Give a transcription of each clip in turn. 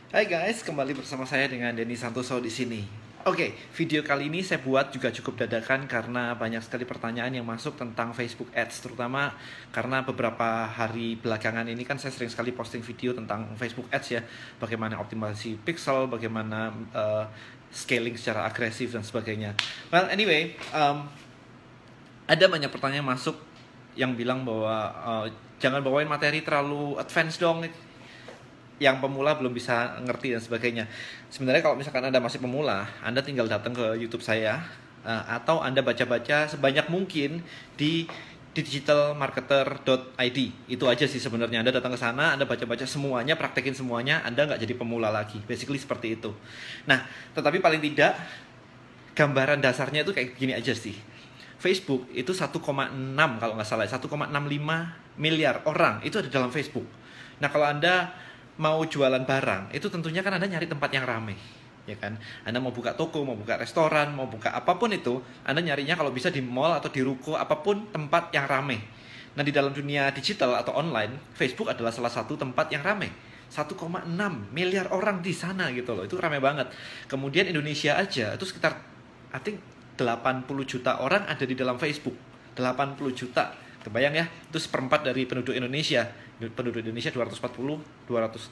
Hai guys, kembali bersama saya dengan Denny Santoso di sini. Oke, video kali ini saya buat juga cukup dadakan karena banyak sekali pertanyaan yang masuk tentang Facebook Ads, terutama karena beberapa hari belakangan ini kan saya sering sekali posting video tentang Facebook Ads ya, bagaimana optimasi pixel, bagaimana scaling secara agresif dan sebagainya. Well, anyway, ada banyak pertanyaan masuk yang bilang bahwa jangan bawain materi terlalu advance dong, yang pemula belum bisa ngerti dan sebagainya. Sebenarnya kalau misalkan Anda masih pemula, Anda tinggal datang ke YouTube saya atau Anda baca-baca sebanyak mungkin di digitalmarketer.id. Itu aja sih sebenarnya. Anda datang ke sana, Anda baca-baca semuanya, praktekin semuanya, Anda nggak jadi pemula lagi. Basically seperti itu. Nah, tetapi paling tidak gambaran dasarnya itu kayak gini aja sih. Facebook itu 1,6 kalau nggak salah, 1,65 miliar orang itu ada dalam Facebook. Nah, kalau Anda mau jualan barang, itu tentunya kan Anda nyari tempat yang ramai, ya kan? Anda mau buka toko, mau buka restoran, mau buka apapun itu, Anda nyarinya kalau bisa di mall atau di ruko, apapun tempat yang ramai. Nah, di dalam dunia digital atau online, Facebook adalah salah satu tempat yang ramai. 1,6 miliar orang di sana gitu loh, itu ramai banget. Kemudian Indonesia aja, itu sekitar, I think 80 juta orang ada di dalam Facebook. 80 juta. Kebayang ya, itu seperempat dari penduduk Indonesia. Penduduk Indonesia 240, 200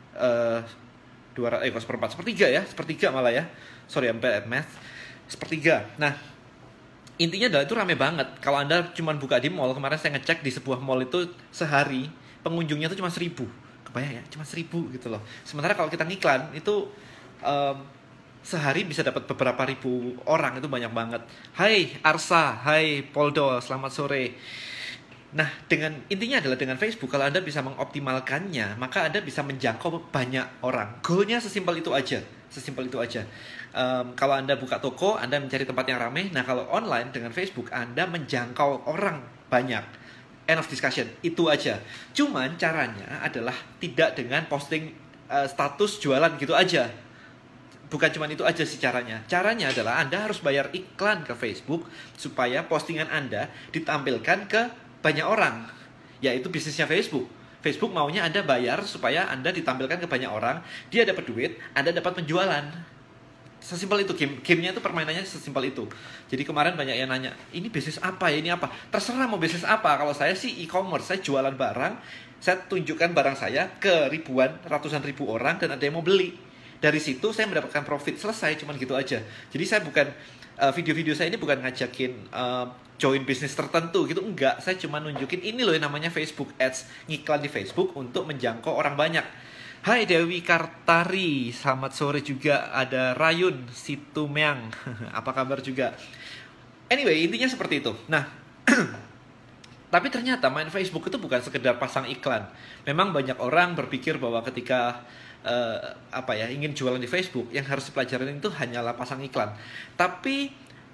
kok seperempat, sepertiga ya, sepertiga malah ya. Sorry, I'm bad at math. Sepertiga. Nah, intinya adalah itu rame banget. Kalau Anda cuma buka di mall, kemarin saya ngecek di sebuah mall itu sehari pengunjungnya itu cuma 1.000. Kebayang ya, cuma 1.000 gitu loh. Sementara kalau kita ngiklan itu sehari bisa dapat beberapa ribu orang, itu banyak banget. Hai Arsa, hai Poldo, selamat sore. Nah, intinya adalah dengan Facebook, kalau Anda bisa mengoptimalkannya, maka Anda bisa menjangkau banyak orang. Goalnya sesimpel itu aja, sesimpel itu aja. Kalau Anda buka toko, Anda mencari tempat yang ramai. Nah, kalau online dengan Facebook, Anda menjangkau orang banyak. End of discussion, itu aja. Cuman caranya adalah tidak dengan posting status jualan gitu aja. Bukan cuma itu aja sih caranya. Caranya adalah Anda harus bayar iklan ke Facebook supaya postingan Anda ditampilkan ke banyak orang, yaitu bisnisnya Facebook. Facebook maunya Anda bayar supaya Anda ditampilkan ke banyak orang, dia dapat duit, Anda dapat penjualan. Sesimpel itu, gamenya itu, permainannya sesimpel itu. Jadi kemarin banyak yang nanya, ini bisnis apa ya, ini apa? Terserah mau bisnis apa. Kalau saya sih e-commerce, saya jualan barang, saya tunjukkan barang saya ke ratusan ribu orang dan ada yang mau beli. Dari situ saya mendapatkan profit, selesai, cuman gitu aja. Jadi saya bukan, video-video saya ini bukan ngajakin join bisnis tertentu gitu, enggak. Saya cuma nunjukin ini loh yang namanya Facebook Ads, ngiklan di Facebook untuk menjangkau orang banyak. Hai Dewi Kartari, selamat sore juga. Ada Rayun Situmyang, apa kabar juga. Anyway, intinya seperti itu. Nah, tapi ternyata main Facebook itu bukan sekedar pasang iklan. Memang banyak orang berpikir bahwa ketika ingin jualan di Facebook, yang harus dipelajarin itu hanyalah pasang iklan. Tapi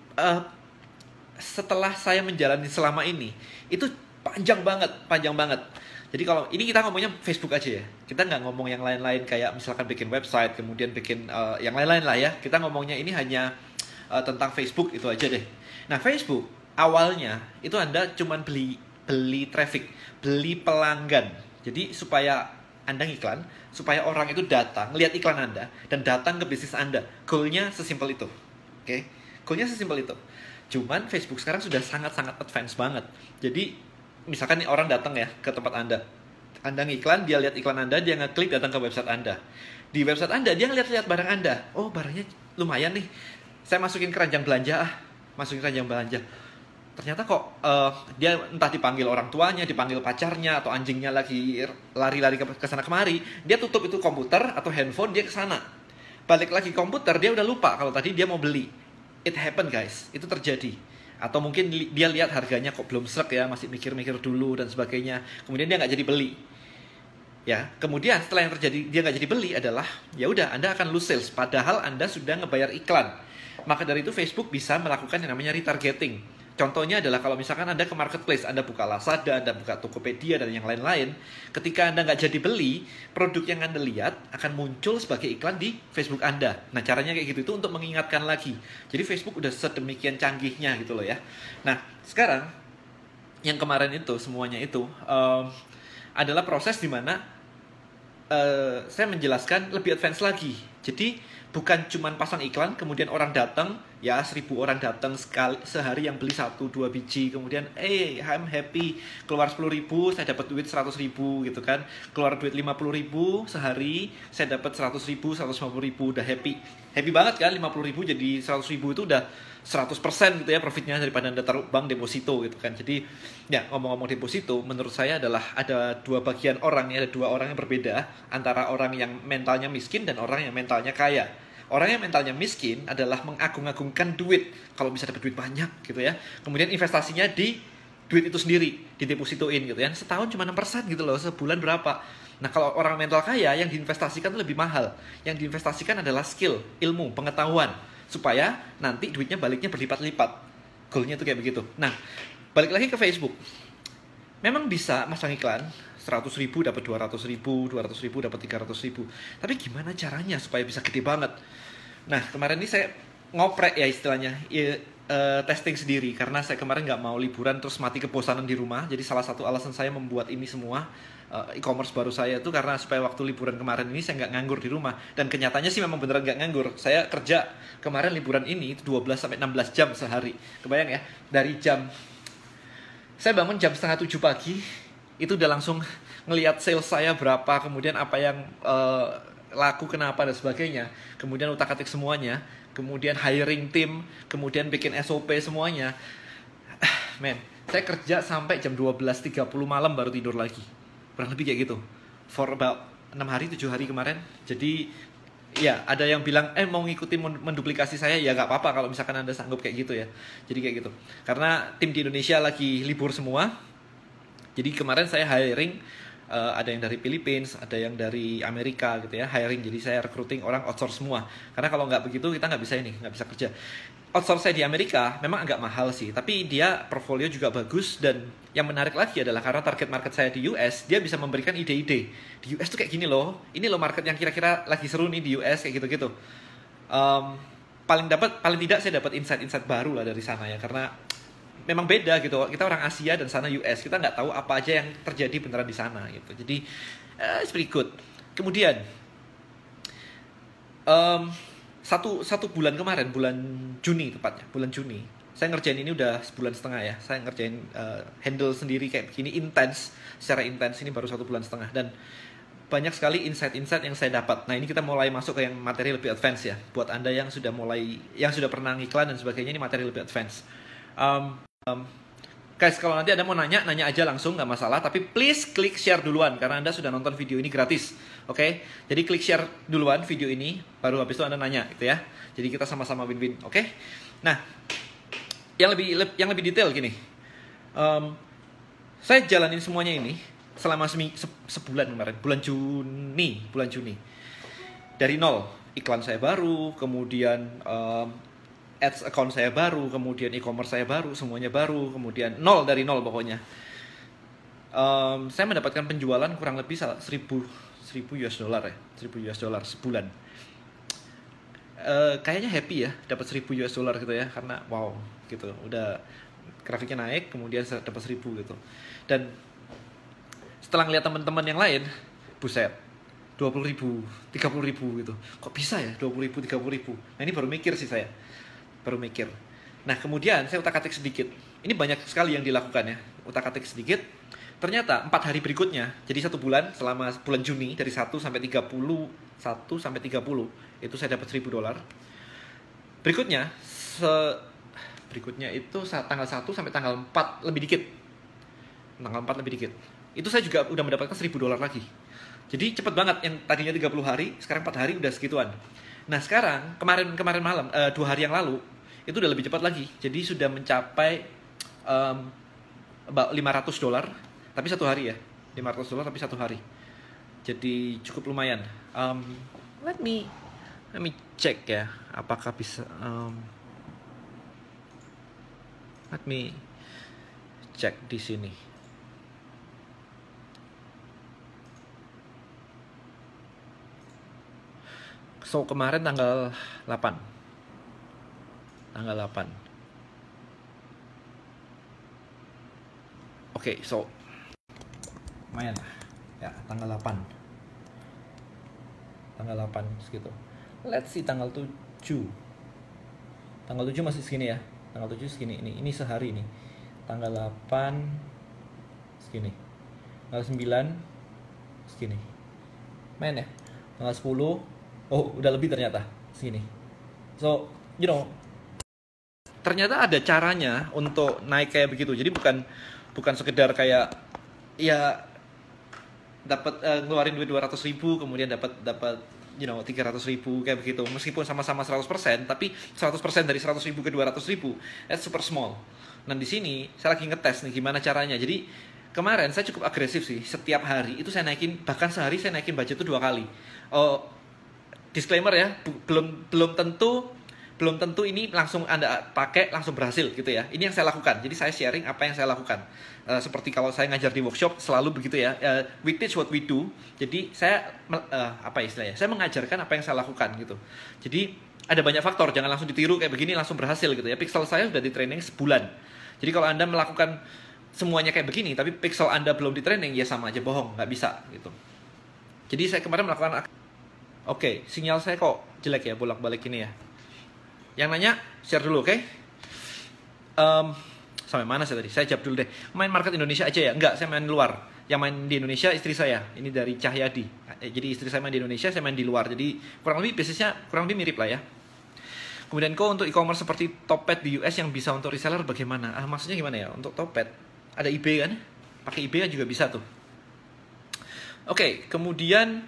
setelah saya menjalani selama ini, itu panjang banget, panjang banget. Jadi kalau ini kita ngomongnya Facebook aja ya, kita nggak ngomong yang lain-lain kayak misalkan bikin website, kemudian bikin yang lain-lain lah ya. Kita ngomongnya ini hanya tentang Facebook itu aja deh. Nah, Facebook awalnya itu Anda cuma beli traffic, beli pelanggan. Jadi supaya Anda ngiklan, supaya orang itu datang, lihat iklan Anda, dan datang ke bisnis Anda. Goalnya sesimpel itu. Oke? Goalnya sesimpel itu. Cuman Facebook sekarang sudah sangat-sangat advance banget. Jadi, misalkan nih orang datang ya ke tempat Anda. Anda ngiklan, dia lihat iklan Anda, dia ngeklik datang ke website Anda. Di website Anda, dia ngeliat-liat barang Anda. Oh, barangnya lumayan nih. Saya masukin keranjang belanja, masukin keranjang belanja. Ternyata kok dia entah dipanggil orang tuanya, dipanggil pacarnya, atau anjingnya lagi lari-lari ke sana kemari, dia tutup itu komputer atau handphone, dia ke sana. Balik lagi komputer, dia udah lupa kalau tadi dia mau beli. It happen guys, itu terjadi. Atau mungkin dia lihat harganya kok belum srek ya, masih mikir-mikir dulu dan sebagainya. Kemudian dia nggak jadi beli. Ya, kemudian setelah yang terjadi dia nggak jadi beli adalah, ya udah Anda akan lose sales, padahal Anda sudah ngebayar iklan. Maka dari itu Facebook bisa melakukan yang namanya retargeting. Contohnya adalah kalau misalkan Anda ke marketplace, Anda buka Lazada, Anda buka Tokopedia, dan yang lain-lain. Ketika Anda nggak jadi beli, produk yang Anda lihat akan muncul sebagai iklan di Facebook Anda. Nah, caranya kayak gitu itu untuk mengingatkan lagi. Jadi Facebook udah sedemikian canggihnya gitu loh ya. Nah, sekarang yang kemarin itu, semuanya itu adalah proses di mana saya menjelaskan lebih advance lagi. Jadi bukan cuma pasang iklan, kemudian orang datang, ya 1.000 orang datang sekali sehari yang beli 1-2 biji, kemudian I'm happy, keluar 10.000, saya dapat duit 100.000 gitu kan, keluar duit 50.000 sehari, saya dapat 100.000, 150.000, udah happy banget kan. 50.000 jadi 100.000 itu udah 100% gitu ya profitnya daripada Anda taruh bank deposito gitu kan. Jadi ya, ngomong-ngomong deposito, menurut saya adalah ada dua bagian orang ya, ada dua orang yang berbeda antara orang yang mentalnya miskin dan orang yang mentalnya kaya. Orang yang mentalnya miskin adalah mengagung-agungkan duit kalau bisa dapat duit banyak gitu ya. Kemudian investasinya di duit itu sendiri, didepositoin gitu ya. Setahun cuma 6% gitu loh, sebulan berapa. Nah, kalau orang mental kaya yang diinvestasikan itu lebih mahal. Yang diinvestasikan adalah skill, ilmu, pengetahuan, supaya nanti duitnya baliknya berlipat-lipat. Goalnya tuh kayak begitu. Nah, balik lagi ke Facebook. Memang bisa masang iklan 100.000 dapat 200.000, 200.000 dapat 300.000. Tapi gimana caranya supaya bisa gede banget? Nah, kemarin ini saya ngoprek ya istilahnya, testing sendiri. Karena saya kemarin nggak mau liburan terus mati kebosanan di rumah. Jadi salah satu alasan saya membuat ini semua, e-commerce baru saya itu karena supaya waktu liburan kemarin ini saya nggak nganggur di rumah. Dan kenyataannya sih memang beneran nggak nganggur. Saya kerja kemarin liburan ini itu 12-16 jam sehari. Kebayang ya, dari saya bangun jam 6:30 pagi, itu udah langsung ngelihat sales saya berapa, kemudian apa yang laku kenapa dan sebagainya, kemudian utak-atik semuanya, kemudian hiring tim, kemudian bikin SOP semuanya. Men, saya kerja sampai jam 12.30 malam baru tidur lagi. Kurang lebih kayak gitu. For about 6 hari, 7 hari kemarin. Jadi ya, ada yang bilang, mau ngikutin menduplikasi saya, ya nggak apa-apa kalau misalkan Anda sanggup kayak gitu ya. Jadi kayak gitu. Karena tim di Indonesia lagi libur semua. Jadi kemarin saya hiring, ada yang dari Philippines, ada yang dari Amerika gitu ya, hiring. Jadi saya recruiting orang outsource semua. Karena kalau nggak begitu kita nggak bisa kerja. Outsource saya di Amerika memang agak mahal sih, tapi dia portfolio juga bagus. Dan yang menarik lagi adalah karena target market saya di US, dia bisa memberikan ide-ide. Di US tuh kayak gini loh, ini loh market yang kira-kira lagi seru nih di US, kayak gitu-gitu. Paling tidak saya dapat insight-insight baru lah dari sana ya, karena memang beda gitu. Kita orang Asia dan sana US, kita nggak tahu apa aja yang terjadi beneran di sana gitu. Jadi it's pretty good. Kemudian satu bulan kemarin, bulan Juni tepatnya, bulan Juni, saya ngerjain ini udah sebulan setengah ya. Saya ngerjain handle sendiri kayak begini secara intens ini baru 1 bulan setengah, dan banyak sekali insight-insight yang saya dapat. Nah, ini kita mulai masuk ke yang materi lebih advance ya. Buat Anda yang sudah pernah ngiklan dan sebagainya, ini materi lebih advance. Guys, kalau nanti Anda mau nanya aja langsung, nggak masalah. Tapi please klik share duluan, karena Anda sudah nonton video ini gratis. Oke? Jadi klik share duluan video ini, baru habis itu Anda nanya gitu ya. Jadi kita sama-sama win-win. Oke? Nah, yang lebih detail gini. Saya jalanin semuanya ini selama sebulan kemarin, bulan Juni. Dari nol, iklan saya baru, kemudian ads account saya baru, kemudian e-commerce saya baru, semuanya baru, kemudian dari nol pokoknya. Saya mendapatkan penjualan kurang lebih 1.000 US dollar ya, 1.000 US dollar sebulan. Kayaknya happy ya, dapat 1.000 US dollar gitu ya, karena wow gitu, udah grafiknya naik, kemudian dapat 1.000 gitu. Dan setelah ngeliat teman-teman yang lain, buset, 20.000, 30.000 gitu. Kok bisa ya 20.000, 30.000? Nah, ini baru mikir sih saya. Nah, kemudian saya utak-atik sedikit. Ini banyak sekali yang dilakukan ya, utak-atik sedikit. Ternyata 4 hari berikutnya, jadi 1 bulan, selama bulan Juni, dari 1 sampai 30, itu saya dapat 1.000 dolar. Berikutnya itu tanggal 1 sampai tanggal 4 lebih dikit. Itu saya juga udah mendapatkan 1.000 dolar lagi. Jadi cepet banget, yang tadinya 30 hari, sekarang 4 hari udah segituan. Nah, sekarang kemarin malam, 2 hari yang lalu, itu udah lebih cepat lagi. Jadi sudah mencapai about 500 dolar, tapi 1 hari ya. 500 dolar tapi 1 hari. Jadi cukup lumayan. Let me check ya, apakah bisa. Let me check di sini. So, kemarin tanggal 8. Oke, so lumayan ya, tanggal 8. tanggal 8 segitu. Let's see tanggal 7. Tanggal 7 masih segini ya. Tanggal 7 segini. Ini sehari nih. Tanggal 8 segini. Tanggal 9 segini. Main ya. Tanggal 10 udah lebih ternyata segini. So, you know, ternyata ada caranya untuk naik kayak begitu. Jadi bukan sekedar kayak ya dapat ngeluarin duit 200.000 kemudian dapat 300.000 kayak begitu. Meskipun sama-sama 100%, tapi 100% dari 100.000 ke 200.000 that's super small. Nah, di sini saya lagi ngetes nih gimana caranya. Jadi kemarin saya cukup agresif sih. Setiap hari itu saya naikin, bahkan sehari saya naikin budget itu 2 kali. Disclaimer ya, belum tentu ini langsung Anda pakai langsung berhasil gitu ya. Ini yang saya lakukan. Jadi saya sharing apa yang saya lakukan. Seperti kalau saya ngajar di workshop selalu begitu ya. We teach what we do. Jadi saya saya mengajarkan apa yang saya lakukan gitu. Jadi ada banyak faktor, jangan langsung ditiru kayak begini langsung berhasil gitu ya. Pixel saya sudah di training sebulan. Jadi kalau Anda melakukan semuanya kayak begini tapi pixel Anda belum di training, ya sama aja bohong, nggak bisa gitu. Jadi saya kemarin melakukan sinyal saya kok jelek ya bolak-balik ini ya. Yang nanya share dulu, oke? Sampai mana saya tadi? Saya jawab dulu deh. Main market Indonesia aja ya? Enggak, saya main luar. Yang main di Indonesia istri saya. Ini dari Cahyadi. Jadi istri saya main di Indonesia, saya main di luar. Jadi kurang lebih bisnisnya kurang lebih mirip lah ya. Kemudian untuk e-commerce seperti Topet di US yang bisa untuk reseller bagaimana? Maksudnya gimana ya? Untuk Topet ada eBay kan? Pakai eBay kan juga bisa tuh. Oke, kemudian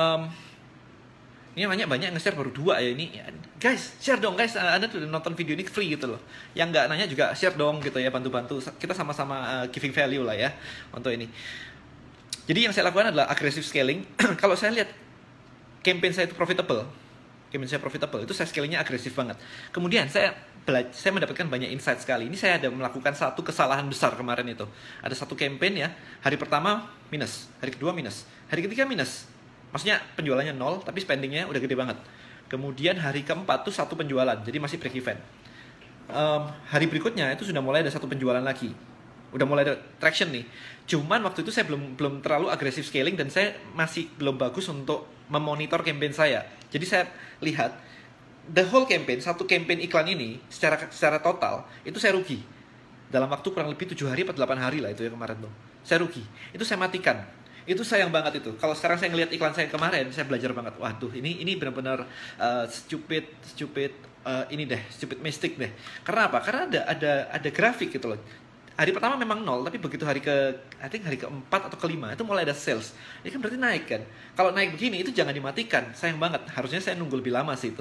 ini banyak nge-share baru 2 ya ini. Guys, share dong guys. Anda tuh nonton video ini free gitu loh. Yang nggak nanya juga share dong gitu ya, bantu-bantu. Kita sama-sama giving value lah ya untuk ini. Jadi yang saya lakukan adalah aggressive scaling. Kalau saya lihat campaign saya itu profitable, itu saya scalingnya agresif banget. Kemudian saya mendapatkan banyak insight sekali. Ini saya ada melakukan satu kesalahan besar kemarin itu. Ada satu campaign ya, hari pertama minus, hari kedua minus, hari ketiga minus. Maksudnya penjualannya 0, tapi spendingnya udah gede banget. Kemudian hari keempat tuh 1 penjualan, jadi masih break even. Hari berikutnya itu sudah mulai ada 1 penjualan lagi. Udah mulai ada traction nih. Cuman waktu itu saya belum terlalu agresif scaling dan saya masih belum bagus untuk memonitor campaign saya. Jadi saya lihat the whole campaign, satu campaign iklan ini secara total itu saya rugi. Dalam waktu kurang lebih 7 hari atau 8 hari lah itu ya kemarin tuh. Saya rugi. Itu saya matikan. Itu sayang banget itu. Kalau sekarang saya ngelihat iklan saya kemarin, saya belajar banget. Waduh, ini benar-benar stupid mistake deh. Karena apa? Karena ada grafik gitu loh. Hari pertama memang 0, tapi begitu hari keempat atau kelima itu mulai ada sales. Ini kan berarti naik kan. Kalau naik begini itu jangan dimatikan. Sayang banget. Harusnya saya nunggu lebih lama sih itu.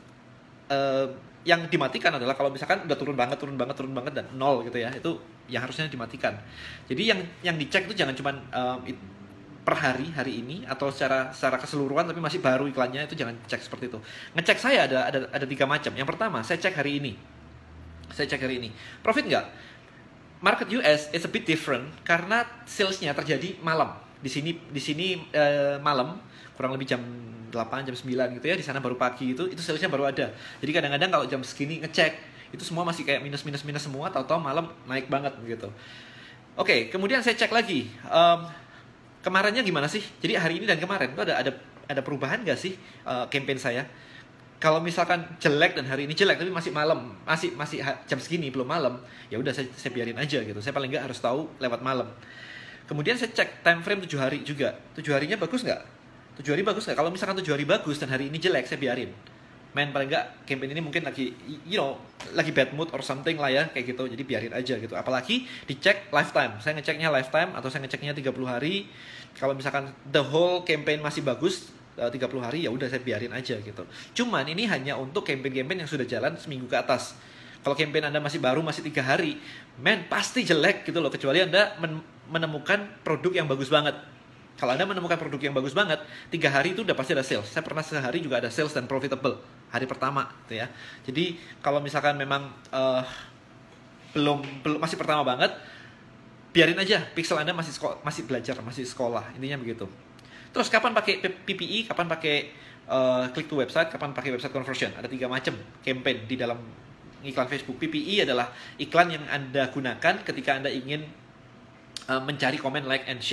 Yang dimatikan adalah kalau misalkan udah turun banget dan 0 gitu ya. Itu yang harusnya dimatikan. Jadi yang dicek itu jangan cuma per hari ini atau secara keseluruhan tapi masih baru iklannya, itu jangan cek seperti itu. Ngecek saya ada 3 macam. Yang pertama, saya cek hari ini. Profit nggak? Market US is a bit different karena salesnya terjadi malam. Di sini malam, kurang lebih jam 8, jam 9 gitu ya. Di sana baru pagi itu salesnya baru ada. Jadi kadang-kadang kalau jam segini ngecek, itu semua masih kayak minus semua, tahu-tahu malam naik banget gitu. Oke, kemudian saya cek lagi. Kemarinnya gimana sih? Jadi hari ini dan kemarin itu ada perubahan nggak sih campaign saya? Kalau misalkan jelek dan hari ini jelek tapi masih malam, masih jam segini belum malam, ya udah saya biarin aja gitu. Saya paling nggak harus tahu lewat malam. Kemudian saya cek time frame 7 hari juga. 7 harinya bagus nggak? 7 hari bagus nggak? Kalau misalkan 7 hari bagus dan hari ini jelek, saya biarin. Paling nggak campaign ini mungkin lagi lagi bad mood or something lah ya kayak gitu. Jadi biarin aja gitu. Apalagi dicek lifetime. Saya ngeceknya lifetime atau saya ngeceknya 30 hari. Kalau misalkan the whole campaign masih bagus 30 hari, ya udah saya biarin aja gitu. Cuman ini hanya untuk campaign-campaign yang sudah jalan seminggu ke atas. Kalau campaign Anda masih baru, masih 3 hari, pasti jelek gitu loh. Kecuali Anda menemukan produk yang bagus banget. Kalau Anda menemukan produk yang bagus banget, 3 hari itu udah pasti ada sales. Saya pernah sehari juga ada sales dan profitable hari pertama gitu ya. Jadi kalau misalkan memang belum masih pertama banget, biarin aja. Pixel Anda masih belajar, masih sekolah. Intinya begitu. Terus kapan pakai PPE, kapan pakai click to website, kapan pakai website conversion. Ada 3 macam campaign di dalam iklan Facebook. PPE adalah iklan yang Anda gunakan ketika Anda ingin mencari komen, like, and share.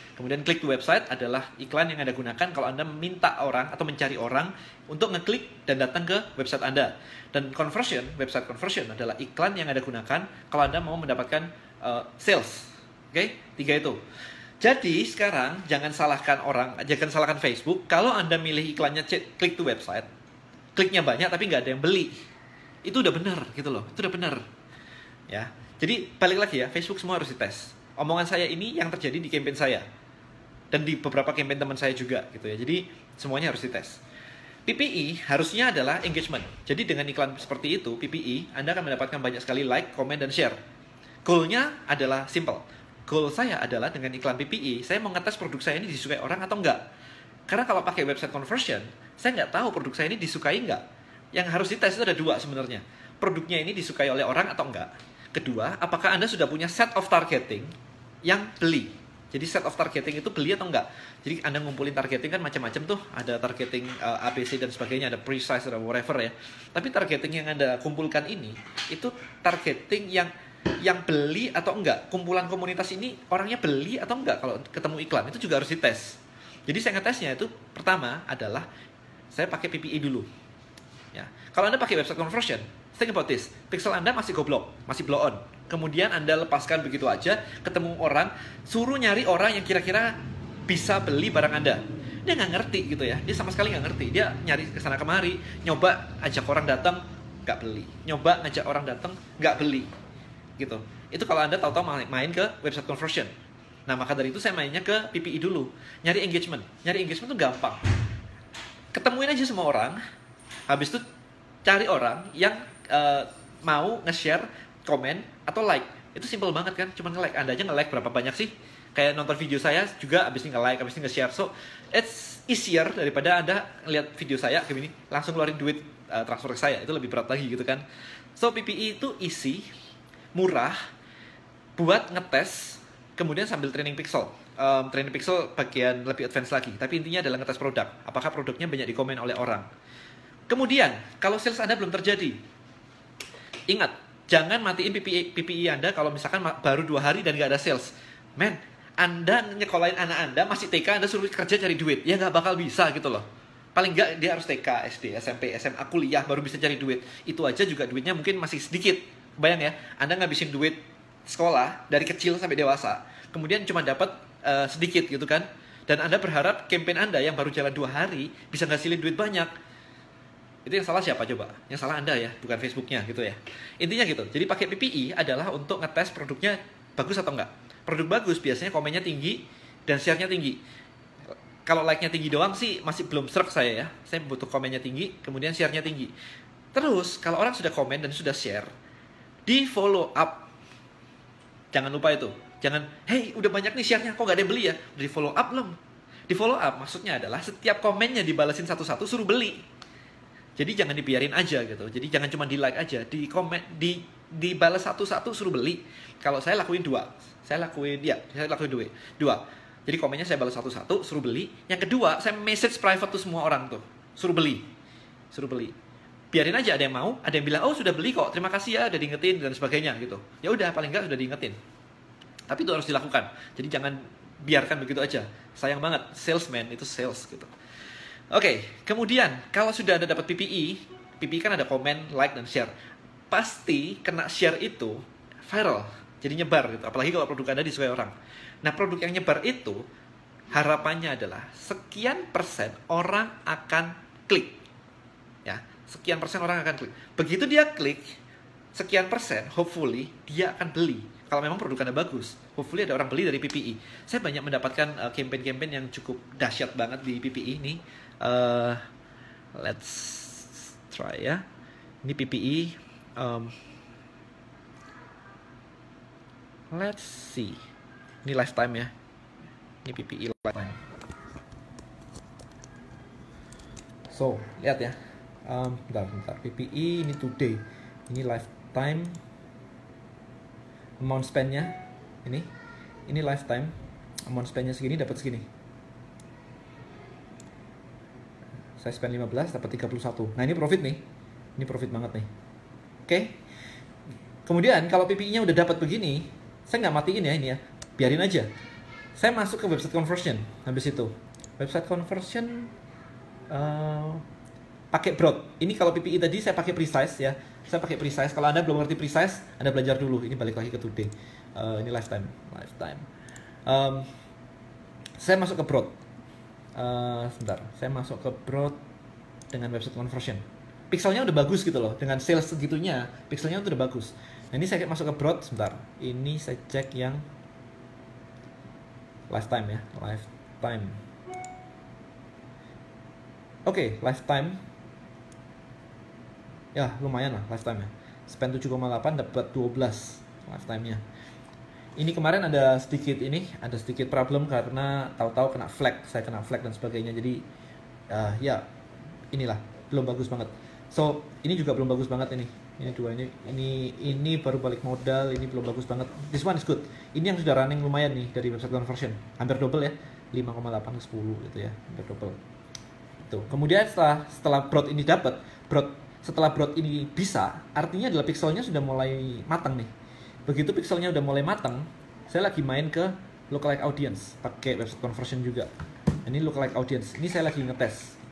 Kemudian click to website adalah iklan yang Anda gunakan kalau Anda minta orang atau mencari orang untuk ngeklik dan datang ke website Anda. Dan conversion, website conversion adalah iklan yang Anda gunakan kalau Anda mau mendapatkan sales. Oke, 3 itu. Jadi sekarang jangan salahkan Facebook kalau Anda milih iklannya click to website, kliknya banyak tapi nggak ada yang beli. Itu udah benar gitu loh, itu udah benar. Ya, jadi balik lagi ya, Facebook semua harus dites. Omongan saya ini yang terjadi di campaign saya dan di beberapa campaign teman saya juga gitu ya. Jadi semuanya harus dites. PPE harusnya adalah engagement. Jadi dengan iklan seperti itu, PPE, Anda akan mendapatkan banyak sekali like, comment, dan share. Goal-nya adalah simple. Goal saya adalah dengan iklan PPE, saya mau ngetes produk saya ini disukai orang atau enggak. Karena kalau pakai website conversion, saya nggak tahu produk saya ini disukai enggak. Yang harus dites itu ada 2 sebenarnya. Produknya ini disukai oleh orang atau enggak. Kedua, apakah Anda sudah punya set of targeting yang beli. Jadi set of targeting itu beli atau enggak. Jadi Anda ngumpulin targeting kan macam-macam tuh. Ada targeting ABC dan sebagainya, ada precise, ada whatever ya. Tapi targeting yang Anda kumpulkan ini, itu targeting yang beli atau enggak. Kumpulan komunitas ini orangnya beli atau enggak kalau ketemu iklan. Itu juga harus dites. Jadi saya ngetesnya itu pertama adalah saya pakai PPE dulu. Ya. Kalau Anda pakai website conversion, think about this. Pixel Anda masih goblok, masih blow on. Kemudian Anda lepaskan begitu aja, ketemu orang, suruh nyari orang yang kira-kira bisa beli barang Anda. Dia nggak ngerti gitu ya, dia sama sekali nggak ngerti. Dia nyari kesana kemari, nyoba ajak orang datang, nggak beli. Nyoba ngajak orang datang, nggak beli. Gitu. Itu kalau Anda tahu-tahu main ke website conversion. Nah, maka dari itu saya mainnya ke PPE dulu. Nyari engagement. Nyari engagement itu gampang. Ketemuin aja semua orang, habis itu cari orang yang mau nge-share, komen, atau like. Itu simple banget kan, cuma nge-like. Anda aja nge-like berapa banyak sih? Kayak nonton video saya juga abis ini nge-like, abis ini nge-share. So, it's easier daripada Anda lihat video saya kayak gini, langsung keluarin duit transfer ke saya. Itu lebih berat lagi gitu kan. So, PPE itu easy, murah, buat ngetes, kemudian sambil training pixel. Training pixel bagian lebih advance lagi. Tapi intinya adalah ngetes produk. Apakah produknya banyak dikomen oleh orang. Kemudian, kalau sales Anda belum terjadi, ingat, jangan matiin PPE Anda kalau misalkan baru 2 hari dan nggak ada sales. Men, Anda nyekolahin anak Anda masih TK, Anda suruh kerja cari duit. Ya nggak bakal bisa gitu loh. Paling nggak dia harus TK, SD, SMP, SMA, kuliah baru bisa cari duit. Itu aja juga duitnya mungkin masih sedikit. Bayang ya, Anda ngabisin duit sekolah dari kecil sampai dewasa. Kemudian cuma dapat sedikit gitu kan. Dan Anda berharap campaign Anda yang baru jalan 2 hari bisa ngasilin duit banyak. Itu yang salah siapa coba? Yang salah Anda ya, bukan Facebooknya gitu ya. Intinya gitu. Jadi pakai PPE adalah untuk ngetes produknya bagus atau enggak. Produk bagus biasanya komennya tinggi dan share-nya tinggi. Kalau like-nya tinggi doang sih masih belum serk saya ya. Saya butuh komennya tinggi, kemudian share-nya tinggi. Terus kalau orang sudah komen dan sudah share, di follow up. Jangan lupa itu. Jangan, hey udah banyak nih share-nya, kok gak ada yang beli ya? Udah di follow up belum? Di follow up maksudnya adalah setiap komennya dibalasin satu-satu, suruh beli. Jadi jangan dibiarin aja gitu. Jadi jangan cuma di like aja, dibalas satu-satu suruh beli. Kalau saya lakuin 2. Saya lakuin 2. Jadi komennya saya balas satu-satu suruh beli. Yang kedua, saya message private tuh semua orang tuh. Suruh beli. Biarin aja, ada yang mau, ada yang bilang, "Oh, sudah beli kok. Terima kasih ya udah diingetin," dan sebagainya gitu. Ya udah, paling enggak sudah diingetin. Tapi itu harus dilakukan. Jadi jangan biarkan begitu aja. Sayang banget, salesman itu sales gitu. Oke, kemudian kalau sudah Anda dapat PPE kan ada komen, like, dan share. Pasti kena share itu viral, jadi nyebar gitu. Apalagi kalau produk Anda disukai orang. Nah, produk yang nyebar itu harapannya adalah sekian persen orang akan klik. Ya, sekian persen orang akan klik. Begitu dia klik, sekian persen, hopefully dia akan beli. Kalau memang produk Anda bagus, hopefully ada orang beli dari PPE. Saya banyak mendapatkan campaign-campaign yang cukup dahsyat banget di PPE ini. Let's try ya. Ini PPE. Let's see. Ini lifetime ya. Ini PPE lifetime. So, lihat ya. Bentar. PPE ini today. Ini lifetime. Amount spend-nya ini lifetime. Amount spend-nya segini, dapat segini. Saya spend 15, dapat 31. Nah, ini profit nih. Ini profit banget nih. Oke. Kemudian kalau PPE-nya udah dapat begini, saya nggak matiin ya ini ya. Biarin aja. Saya masuk ke website conversion. Habis itu website conversion pakai broad. Ini kalau PPI tadi saya pakai precise ya. Saya pakai precise. Kalau Anda belum ngerti precise, Anda belajar dulu. Ini balik lagi ke today. Ini lifetime. Saya masuk ke broad. Sebentar. Saya masuk ke broad dengan website conversion. Pixelnya udah bagus gitu loh. Dengan sales segitunya, pixelnya udah bagus. Nah, ini saya masuk ke broad. Sebentar. Ini saya cek yang lifetime ya. Lifetime. Oke, lifetime. Ya, lumayan lah lifetime-nya. Spend 7,8 dapat 12 lifetime-nya. Ini kemarin ada sedikit problem karena tahu-tahu kena flag, saya kena flag dan sebagainya. Jadi ya inilah belum bagus banget. So, ini juga belum bagus banget ini. Ini dua ini baru balik modal, ini belum bagus banget. This one is good. Ini yang sudah running lumayan nih dari website conversion. Hampir double ya. 5,8 ke 10 gitu ya. Hampir double. Tuh. Kemudian setelah broad ini setelah broad ini bisa, artinya adalah pixelnya sudah mulai matang nih. Begitu pixelnya udah mulai matang, saya lagi main ke lookalike audience pakai website conversion juga. Ini lookalike audience. Ini saya lagi ngetes.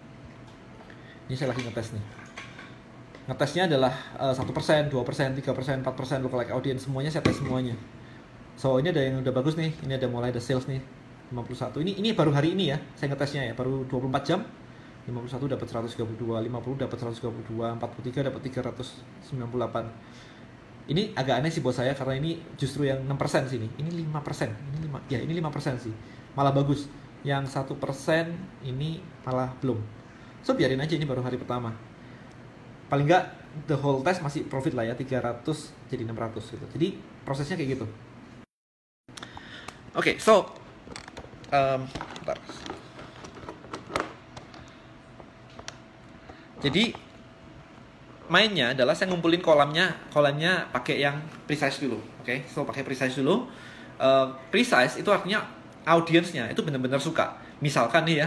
Nih. Ngetesnya adalah 1%, 2%, 3%, 4% lookalike audience, semuanya saya tes semuanya. So, ini ada yang udah bagus nih. Ini ada mulai ada sales nih. 51. Ini baru hari ini ya. Saya ngetesnya ya, baru 24 jam. 51 dapat 132, 50 dapat 122, 43 dapat 398. Ini agak aneh sih buat saya karena ini justru yang 6% sini. Ini 5%. Ini 5% sih. Malah bagus. Yang 1% ini malah belum. So biarin aja, ini baru hari pertama. Paling enggak the whole test masih profit lah ya, 300 jadi 600 gitu. Jadi prosesnya kayak gitu. Oke, so bentar. Jadi mainnya adalah saya ngumpulin kolamnya pakai yang precise dulu, oke? So pakai precise dulu. Precise itu artinya audiensnya itu benar-benar suka. Misalkan nih ya,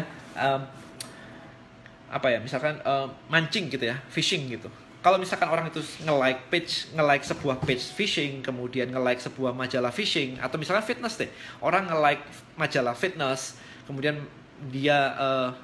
misalkan mancing gitu ya, fishing gitu. Kalau misalkan orang itu nge-like sebuah page fishing, kemudian nge-like sebuah majalah fishing, atau misalkan fitness deh, orang nge-like majalah fitness, kemudian dia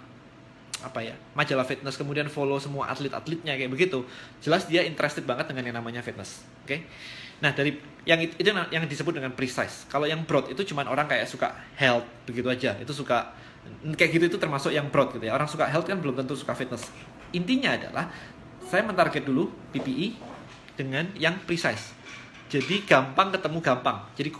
majalah fitness, kemudian follow semua atlet-atletnya kayak begitu, jelas dia interested banget dengan yang namanya fitness, oke? Nah, dari yang itu yang disebut dengan precise. Kalau yang broad itu cuman orang kayak suka health begitu aja, itu suka kayak gitu, itu termasuk yang broad gitu ya. Orang suka health kan belum tentu suka fitness. Intinya adalah saya mentarget dulu PPI dengan yang precise. Jadi gampang ketemu gampang. Jadi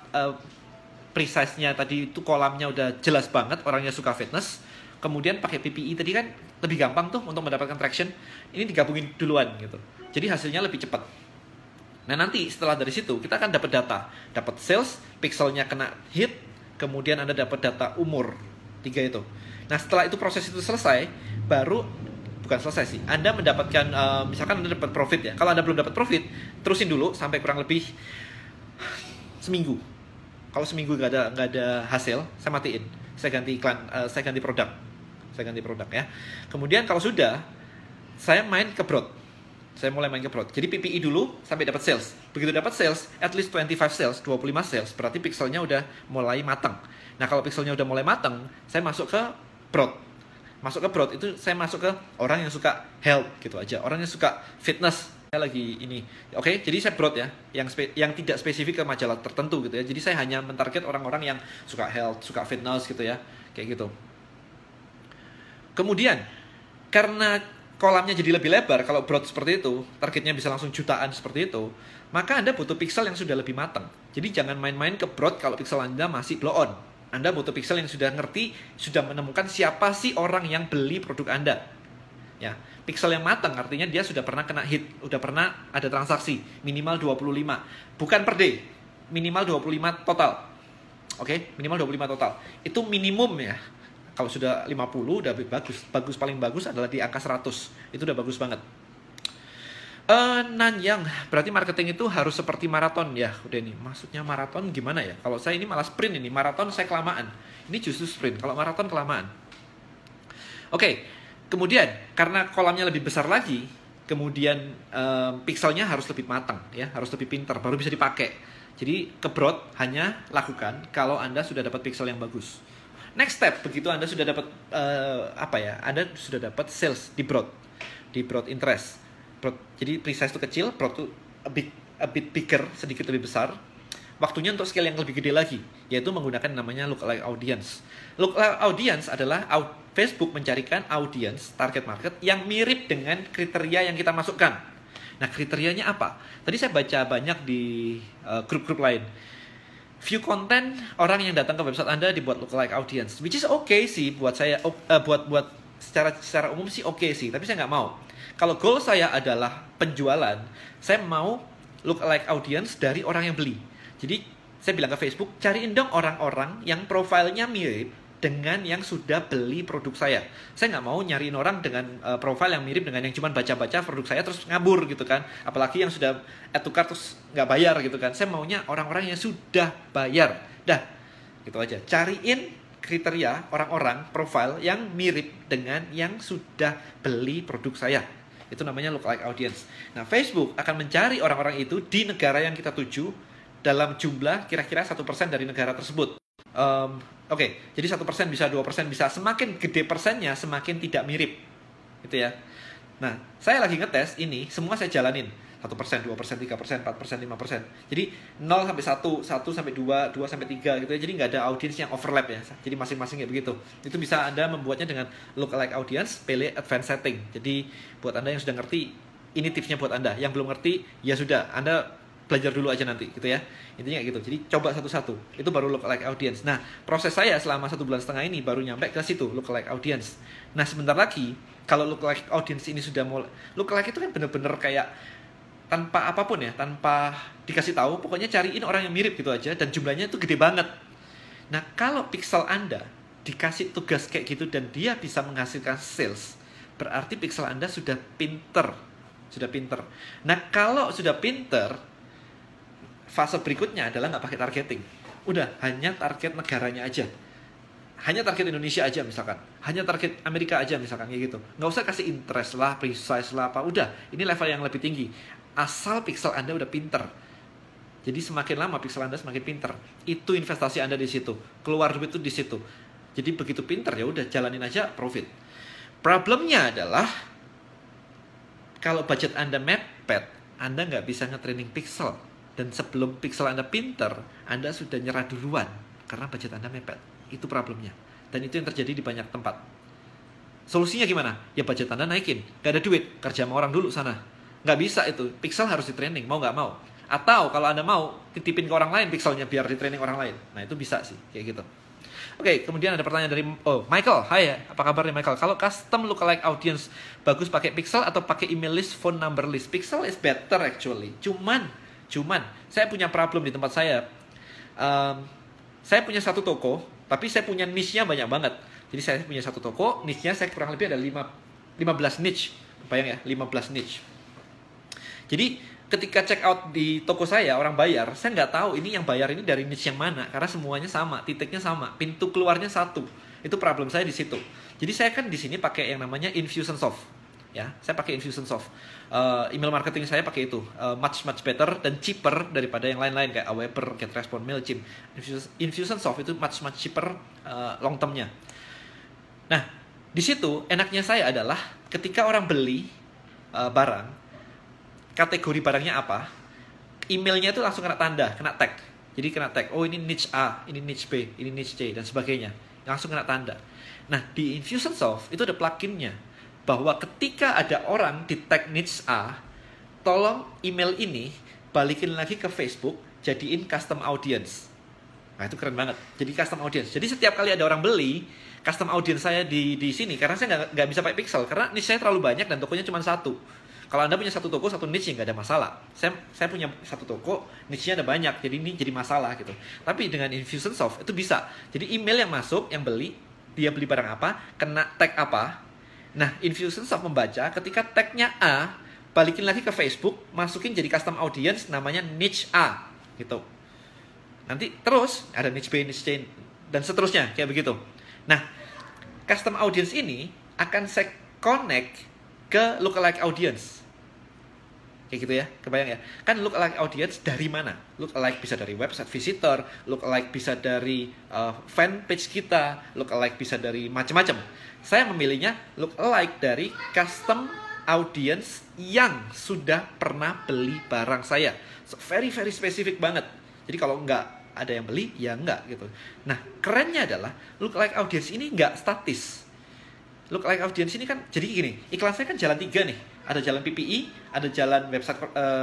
precise-nya tadi itu kolamnya udah jelas banget, orangnya suka fitness. Kemudian pakai PPI tadi kan lebih gampang tuh untuk mendapatkan traction. Ini digabungin duluan gitu. Jadi hasilnya lebih cepat. Nah, nanti setelah dari situ kita akan dapat data. Dapat sales, pixelnya kena hit, kemudian Anda dapat data umur. 3 itu. Nah, setelah itu proses itu selesai, bukan selesai sih. Anda mendapatkan misalkan Anda dapat profit ya. Kalau Anda belum dapat profit, terusin dulu sampai kurang lebih seminggu. Kalau seminggu nggak ada hasil, saya matiin. Saya ganti iklan, saya ganti produk ya. Kemudian kalau sudah, saya main ke broad. Saya mulai main ke broad. Jadi PPI dulu sampai dapat sales. Begitu dapat sales, at least 25 sales, 25 sales, berarti pixelnya udah mulai matang. Nah, kalau pixelnya udah mulai matang, saya masuk ke broad. Masuk ke broad itu saya masuk ke orang yang suka health gitu aja. Orang yang suka fitness. Saya lagi ini. Oke, jadi saya broad ya, yang tidak spesifik ke majalah tertentu gitu ya. Jadi saya hanya mentarget orang-orang yang suka health, suka fitness gitu ya. Kayak gitu. Kemudian karena kolamnya jadi lebih lebar, kalau broad seperti itu, targetnya bisa langsung jutaan seperti itu, maka Anda butuh pixel yang sudah lebih matang. Jadi jangan main-main ke broad kalau pixel Anda masih blow on. Anda butuh pixel yang sudah ngerti, sudah menemukan siapa sih orang yang beli produk Anda. Ya, pixel yang matang artinya dia sudah pernah kena hit, sudah pernah ada transaksi, minimal 25. Bukan per day, minimal 25 total. Oke, minimal 25 total. Itu minimum ya. Kalau sudah 50 udah bagus. Paling bagus adalah di angka 100. Itu udah bagus banget. Nanyang, berarti marketing itu harus seperti maraton ya. Udah nih, maksudnya maraton gimana ya? Kalau saya ini malah sprint ini, maraton saya kelamaan. Ini justru sprint, kalau maraton kelamaan. Oke, kemudian karena kolamnya lebih besar lagi, kemudian pixelnya harus lebih matang ya, harus lebih pintar baru bisa dipakai. Jadi ke broad hanya lakukan kalau Anda sudah dapat pixel yang bagus. Next step, begitu Anda sudah dapat Anda sudah dapat sales di broad interest. Jadi precise itu kecil, broad itu a bit bigger, sedikit lebih besar. Waktunya untuk scale yang lebih gede lagi, yaitu menggunakan namanya lookalike audience. Lookalike audience adalah Facebook mencarikan audience target market yang mirip dengan kriteria yang kita masukkan. Nah, kriterianya apa? Tadi saya baca banyak di grup-grup lain. View konten orang yang datang ke website Anda dibuat lookalike audience, which is okay sih buat saya, buat secara umum sih okay sih, tapi saya nggak mau. Kalau goal saya adalah penjualan, saya mau lookalike audience dari orang yang beli. Jadi saya bilang ke Facebook, cariin dong orang-orang yang profilnya mirip dengan yang sudah beli produk saya. Saya nggak mau nyariin orang dengan profil yang mirip dengan yang cuma baca-baca produk saya terus ngabur gitu kan. Apalagi yang sudah add to cart terus nggak bayar gitu kan. Saya maunya orang-orang yang sudah bayar. Dah, gitu aja. Cariin kriteria orang-orang profil yang mirip dengan yang sudah beli produk saya. Itu namanya lookalike audience. Nah, Facebook akan mencari orang-orang itu di negara yang kita tuju dalam jumlah kira-kira 1% dari negara tersebut. Oke, jadi 1% bisa, 2% bisa. Semakin gede persennya, semakin tidak mirip. Gitu ya. Nah, saya lagi ngetes ini, semua saya jalanin. 1%, 2%, 3%, 4%, 5%. Jadi 0 sampai 1, 1 sampai 2, 2 sampai 3 gitu ya. Jadi nggak ada audience yang overlap ya. Jadi masing-masing kayak begitu. Itu bisa Anda membuatnya dengan lookalike audience, pilih advanced setting. Jadi buat Anda yang sudah ngerti, ini tipsnya buat Anda. Yang belum ngerti, ya sudah, Anda belajar dulu aja nanti gitu ya. Intinya kayak gitu. Jadi coba satu-satu. Itu baru lookalike audience. Nah, proses saya selama 1,5 bulan ini baru nyampe ke situ, lookalike audience. Nah, sebentar lagi kalau lookalike audience ini sudah mulai, lookalike itu kan bener-bener kayak tanpa apapun ya, tanpa dikasih tahu, pokoknya cariin orang yang mirip gitu aja dan jumlahnya itu gede banget. Nah, kalau pixel Anda dikasih tugas kayak gitu dan dia bisa menghasilkan sales, berarti pixel Anda sudah pinter. Sudah pinter. Nah, kalau sudah pinter, fase berikutnya adalah nggak pakai targeting. Udah, hanya target negaranya aja. Hanya target Indonesia aja misalkan. Hanya target Amerika aja misalkan, kayak gitu. Nggak usah kasih interest lah, precise lah, apa. Udah, ini level yang lebih tinggi. Asal pixel Anda udah pinter. Jadi semakin lama pixel Anda semakin pinter. Itu investasi Anda di situ. Keluar duit itu di situ. Jadi begitu pinter ya udah jalanin aja profit. Problemnya adalah kalau budget Anda mepet, Anda nggak bisa nge-training pixel. Dan sebelum pixel Anda pinter, Anda sudah nyerah duluan karena budget Anda mepet. Itu problemnya. Dan itu yang terjadi di banyak tempat. Solusinya gimana? Ya budget Anda naikin. Gak ada duit, kerja sama orang dulu sana. Gak bisa itu. Pixel harus di training, mau gak mau. Atau kalau Anda mau, titipin ke orang lain pixelnya biar di training orang lain. Nah itu bisa sih, kayak gitu. Oke, kemudian ada pertanyaan dari Michael. Hai ya, apa kabarnya Michael? Kalau custom lookalike audience, bagus pakai pixel atau pakai email list, phone number list? Pixel is better actually. Cuman saya punya problem di tempat saya. Saya punya satu toko, tapi saya punya niche-nya banyak banget. Jadi saya punya satu toko, niche-nya saya kurang lebih ada 15 niche. Bayang ya, 15 niche. Jadi ketika check out di toko saya, orang bayar, saya nggak tahu ini yang bayar ini dari niche yang mana. Karena semuanya sama, titiknya sama, pintu keluarnya satu. Itu problem saya di situ. Jadi saya kan di sini pakai yang namanya Infusionsoft. Ya, saya pakai Infusionsoft. Email marketing saya pakai itu, much better dan cheaper daripada yang lain-lain kayak Aweber, GetResponse, Mailchimp. Infusionsoft itu much cheaper long termnya. Nah, di situ enaknya saya adalah ketika orang beli barang, kategori barangnya apa, emailnya itu langsung kena tanda, kena tag. Jadi kena tag, oh ini niche A, ini niche B, ini niche C dan sebagainya. Langsung kena tanda. Nah, di Infusionsoft itu ada pluginnya bahwa ketika ada orang di tag niche A, tolong email ini balikin lagi ke Facebook, jadiin custom audience. Nah, itu keren banget. Jadi custom audience. Jadi setiap kali ada orang beli, custom audience saya di sini, karena saya nggak bisa pakai pixel, karena niche saya terlalu banyak dan tokonya cuma satu. Kalau Anda punya satu toko, satu niche, nggak ada masalah. Saya punya satu toko, niche-nya ada banyak, jadi ini jadi masalah gitu. Tapi dengan Infusionsoft itu bisa. Jadi email yang masuk, yang beli, dia beli barang apa, kena tag apa. Nah, Infusionsoft membaca ketika tagnya A, balikin lagi ke Facebook, masukin jadi custom audience namanya niche A gitu. Nanti terus ada niche B, niche C dan seterusnya kayak begitu. Nah, custom audience ini akan saya connect ke lookalike audience. Kayak gitu ya, kebayang ya? Kan lookalike audience dari mana? Lookalike bisa dari website visitor, lookalike bisa dari fanpage kita, lookalike bisa dari macam-macam. Saya memilihnya lookalike dari custom audience yang sudah pernah beli barang saya. So, very very spesifik banget. Jadi kalau nggak ada yang beli, ya nggak gitu. Nah, kerennya adalah lookalike audience ini nggak statis. Lookalike audience ini kan jadi gini, iklan saya kan jalan 3 nih. Ada jalan PPI, ada jalan website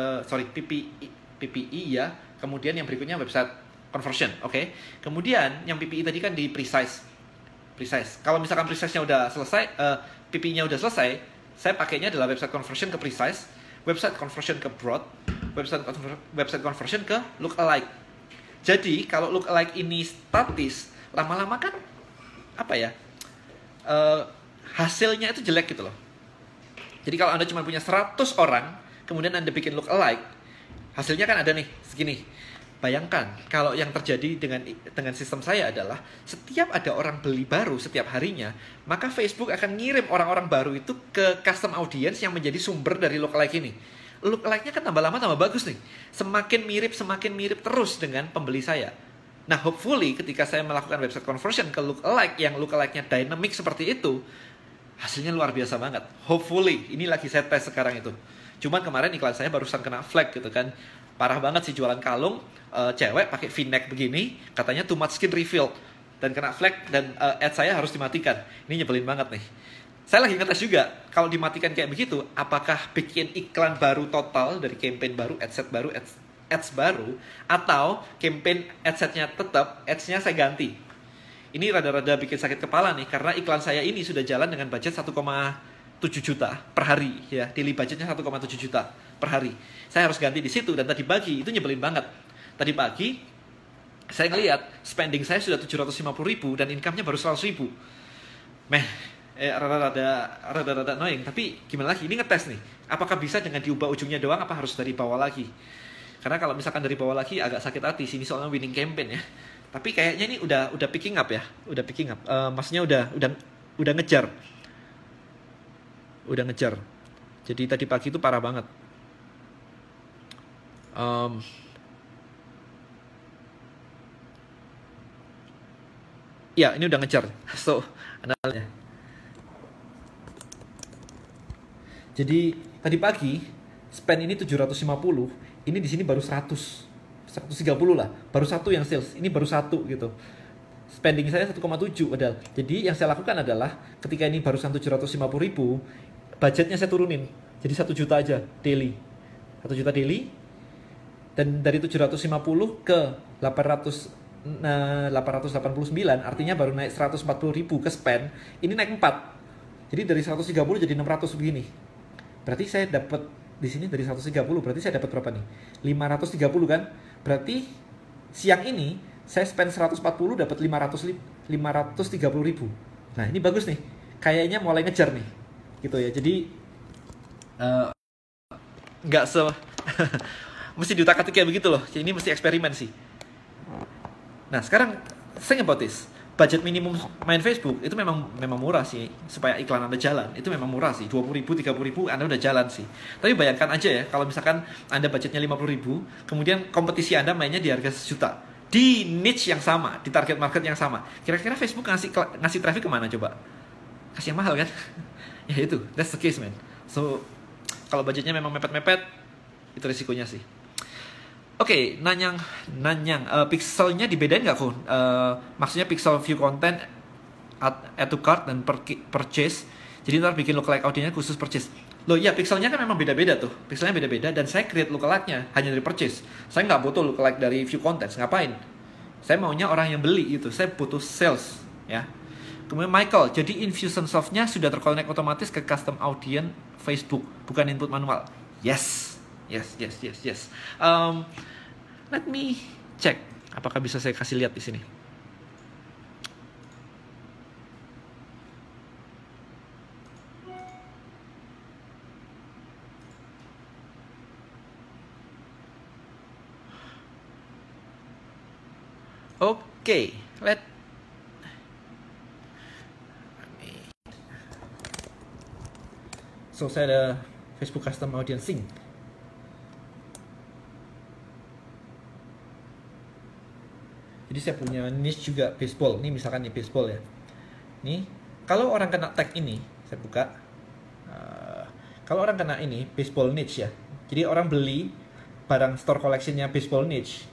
PPI ya. Kemudian yang berikutnya website conversion, oke. Kemudian yang PPI tadi kan di precise. Kalau misalkan precise-nya udah selesai, PPI-nya udah selesai, saya pakainya adalah website conversion ke precise, website conversion ke broad, website conversion ke lookalike. Jadi kalau lookalike ini statis, lama-lama kan apa ya? Hasilnya itu jelek gitu loh. Jadi kalau Anda cuma punya 100 orang, kemudian Anda bikin lookalike, hasilnya kan ada nih, segini. Bayangkan, kalau yang terjadi dengan sistem saya adalah, setiap ada orang beli baru setiap harinya, maka Facebook akan ngirim orang-orang baru itu ke custom audience yang menjadi sumber dari lookalike ini. Lookalike-nya kan tambah lama tambah bagus nih. Semakin mirip terus dengan pembeli saya. Nah, hopefully ketika saya melakukan website conversion ke lookalike yang lookalike-nya dynamic seperti itu, hasilnya luar biasa banget. Hopefully, ini lagi saya tes sekarang itu. Cuman kemarin iklan saya barusan kena flag gitu kan. Parah banget sih, jualan kalung, cewek pakai v-neck begini, katanya too much skin reveal. Dan kena flag, dan ad saya harus dimatikan. Ini nyebelin banget nih. Saya lagi ngetes juga, kalau dimatikan kayak begitu, apakah bikin iklan baru total dari campaign baru, adset baru, ads baru, atau campaign adsetnya tetap, ads-nya saya ganti. Ini rada-rada bikin sakit kepala nih, karena iklan saya ini sudah jalan dengan budget 1,7 juta per hari ya, daily budgetnya 1,7 juta per hari. Saya harus ganti di situ, dan tadi pagi itu nyebelin banget. Tadi pagi saya ngelihat spending saya sudah 750.000 dan income-nya baru 100.000. Rada-rada annoying, tapi gimana lagi? Ini ngetes nih. Apakah bisa dengan diubah ujungnya doang, apa harus dari bawah lagi? Karena kalau misalkan dari bawah lagi agak sakit hati sini, soalnya winning campaign ya. Tapi kayaknya ini udah picking up ya, udah picking up. Maksudnya udah ngejar. Udah ngejar. Jadi tadi pagi itu parah banget. Ya, ini udah ngejar. So, analnya. Jadi tadi pagi spend ini 750, ini di sini baru 130 lah, baru satu yang sales, ini baru satu gitu. Spending saya 1,7 padahal. Jadi yang saya lakukan adalah ketika ini baru 750.000, budgetnya saya turunin jadi 1 juta aja daily, 1 juta daily, dan dari 750 ke 889, artinya baru naik 140.000 ke spend, ini naik 4. Jadi dari 130 jadi 600 begini. Berarti saya dapat di sini dari 130, berarti saya dapat berapa nih? 530 kan? Berarti siang ini saya spend 140 dapat 530.000. Nah, ini bagus nih. Kayaknya mulai ngejar nih. Gitu ya. Jadi nggak mesti diutak-atik kayak begitu loh. Jadi ini mesti eksperimen sih. Nah, sekarang think about this. Budget minimum main Facebook itu memang murah sih, supaya iklan Anda jalan. Itu memang murah sih, 20.000, 30.000 Anda udah jalan sih. Tapi bayangkan aja ya, kalau misalkan Anda budgetnya 50.000, kemudian kompetisi Anda mainnya di harga 1 juta. Di niche yang sama, di target market yang sama. Kira-kira Facebook ngasih traffic kemana coba? Kasih yang mahal kan? Ya itu, that's the case man. So, kalau budgetnya memang mepet-mepet, itu risikonya sih. Oke, nanyang, pixelnya dibedain nggak Kun? Maksudnya pixel view content, add to cart, dan purchase. Jadi ntar bikin lookalike audience khusus purchase. Loh ya, pixelnya kan memang beda-beda tuh. Pixelnya beda-beda, dan saya create lookalike-nya hanya dari purchase. Saya nggak butuh lookalike dari view content, ngapain? Saya maunya orang yang beli gitu, saya butuh sales ya. Kemudian Michael, jadi Infusionsoft-nya sudah terconnect otomatis ke custom audience Facebook, bukan input manual. Yes. Let me check. Apakah bisa saya kasih lihat di sini? Oke, so saya ada Facebook Custom Audience Sync. Jadi saya punya niche juga baseball. Ini misalkan nih baseball ya. Nih, kalau orang kena tag ini, saya buka. Kalau orang kena ini baseball niche ya. Jadi orang beli barang store collectionnya baseball niche,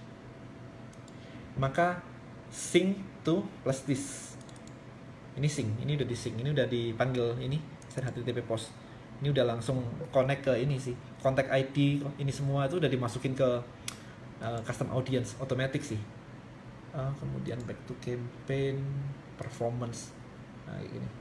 maka sync to plus this. Ini sync, ini udah di sync, ini udah dipanggil ini set HTTP post. Ini udah langsung connect ke ini sih, contact ID, ini semua itu udah dimasukin ke custom audience otomatis sih. Kemudian back to campaign, performance, nah kayak gini.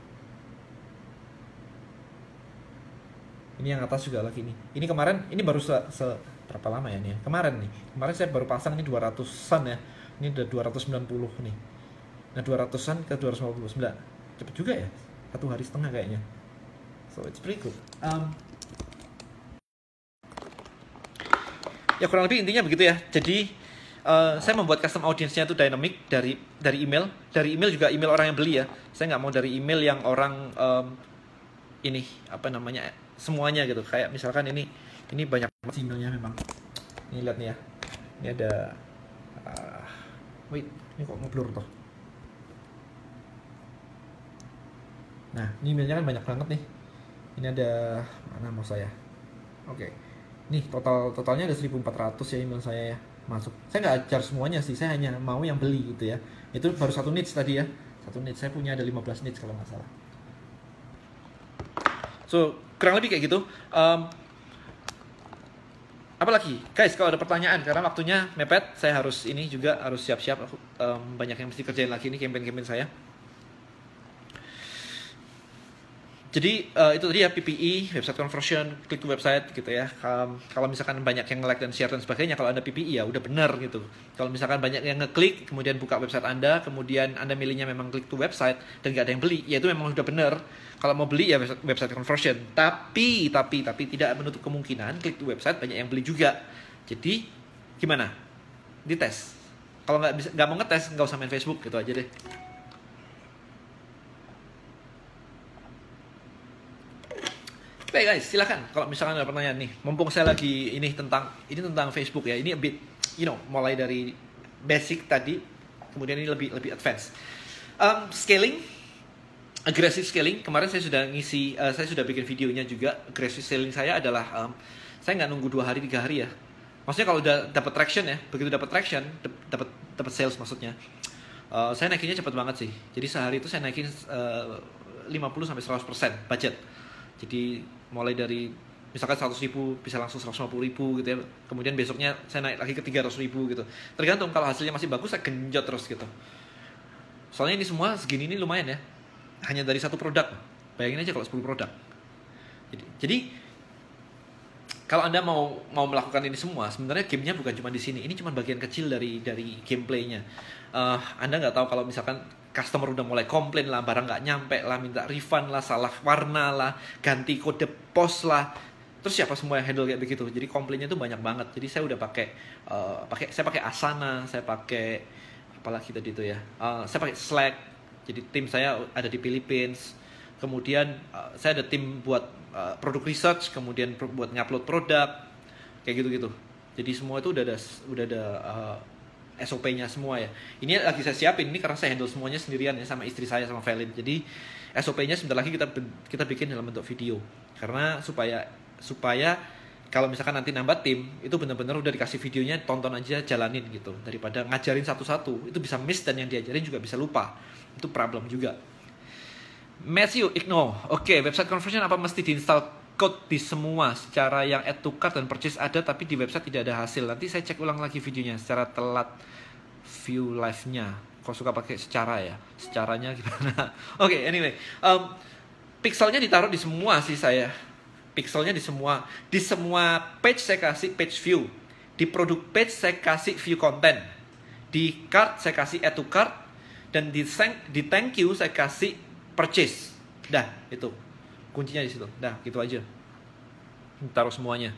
Ini yang atas juga lagi nih. Ini kemarin, ini baru berapa lama ya nih? Kemarin saya baru pasang ini 200-an ya. Ini udah 290 nih. Nah 200-an ke 259. Cepet juga ya. 1 hari setengah kayaknya. So it's pretty good. Ya kurang lebih intinya begitu ya. Jadi saya membuat custom audience-nya itu dynamic dari email. Dari email juga email orang yang beli ya. Saya nggak mau dari email yang orang ini apa namanya semuanya gitu. Kayak misalkan ini banyak emailnya memang. Ini lihat nih ya. Ini ada wait, ini kok ngeblur toh. Nah, ini emailnya kan banyak banget nih. Ini ada mana mau saya? Oke. Nih totalnya ada 1400 ya email saya ya masuk. Saya nggak ajar semuanya sih, saya hanya mau yang beli gitu ya. Itu baru 1 niche tadi ya. 1 niche, saya punya ada 15 niche kalau nggak salah. So, kurang lebih kayak gitu. Apalagi, guys, kalau ada pertanyaan, karena waktunya mepet, saya harus siap-siap. Banyak yang mesti kerjain lagi nih campaign-campaign saya. Jadi itu tadi ya PPE, website conversion, click to website gitu ya. Kalau misalkan banyak yang like dan share dan sebagainya, kalau ada PPE ya udah benar gitu. Kalau misalkan banyak yang ngeklik, kemudian buka website Anda, kemudian Anda milihnya memang click to website dan nggak ada yang beli, ya itu memang udah benar. Kalau mau beli ya website conversion. Tapi tidak menutup kemungkinan click to website banyak yang beli juga. Jadi gimana? Dites. Kalau nggak mau ngetes, nggak usah main Facebook gitu aja deh. Oke guys, silakan kalau misalkan ada pertanyaan nih. Mumpung saya lagi ini tentang Facebook ya. Ini a bit, mulai dari basic tadi, kemudian ini lebih advance. Scaling, aggressive scaling. Kemarin saya sudah saya sudah bikin videonya juga. Aggressive scaling saya adalah saya nggak nunggu 2 hari 3 hari ya. Maksudnya kalau udah dapat traction ya, begitu dapat traction, dapat sales maksudnya. Saya naikinnya cepat banget sih. Jadi sehari itu saya naikin 50-100% budget. Jadi mulai dari misalkan 100.000 bisa langsung 150.000 gitu ya. Kemudian besoknya saya naik lagi ke 300.000 gitu. Tergantung, kalau hasilnya masih bagus saya genjot terus gitu. Soalnya ini semua segini ini lumayan ya. Hanya dari 1 produk. Bayangin aja kalau 10 produk. Jadi kalau Anda mau melakukan ini semua, sebenarnya gamenya bukan cuma di sini. Ini cuma bagian kecil dari gameplaynya. Anda nggak tahu kalau misalkan customer udah mulai komplain lah, barang nggak nyampe lah, minta refund lah, salah warna lah, ganti kode pos lah. Terus siapa semua yang handle kayak begitu? Jadi komplainnya tuh banyak banget. Jadi saya udah saya pakai Asana, saya pakai apalagi tadi itu ya. Saya pakai Slack. Jadi tim saya ada di Philippines. Kemudian saya ada tim buat produk research, kemudian buat ngupload produk, kayak gitu-gitu. Jadi semua itu udah ada SOP-nya semua ya. Ini lagi saya siapin ini karena saya handle semuanya sendirian ya sama istri saya sama Velin. Jadi SOP-nya sebentar lagi kita bikin dalam bentuk video. Karena supaya kalau misalkan nanti nambah tim, itu benar-benar udah dikasih videonya, tonton aja, jalanin gitu. Daripada ngajarin satu-satu, itu bisa miss dan yang diajarin juga bisa lupa. Itu problem juga. Matthew Igno, oke, website conversion apa mesti diinstal code di semua? Secara yang add to cart dan purchase ada, tapi di website tidak ada hasil. Nanti saya cek ulang lagi videonya secara telat view live-nya. Kok suka pakai secara ya? Secaranya gimana? Oke, anyway, pixelnya ditaruh di semua sih saya. Pixelnya di semua page saya kasih page view. Di produk page saya kasih view content. Di cart saya kasih add to cart, dan di thank you saya kasih purchase. Dah, itu kuncinya di situ. Dah, gitu aja. Taruh semuanya.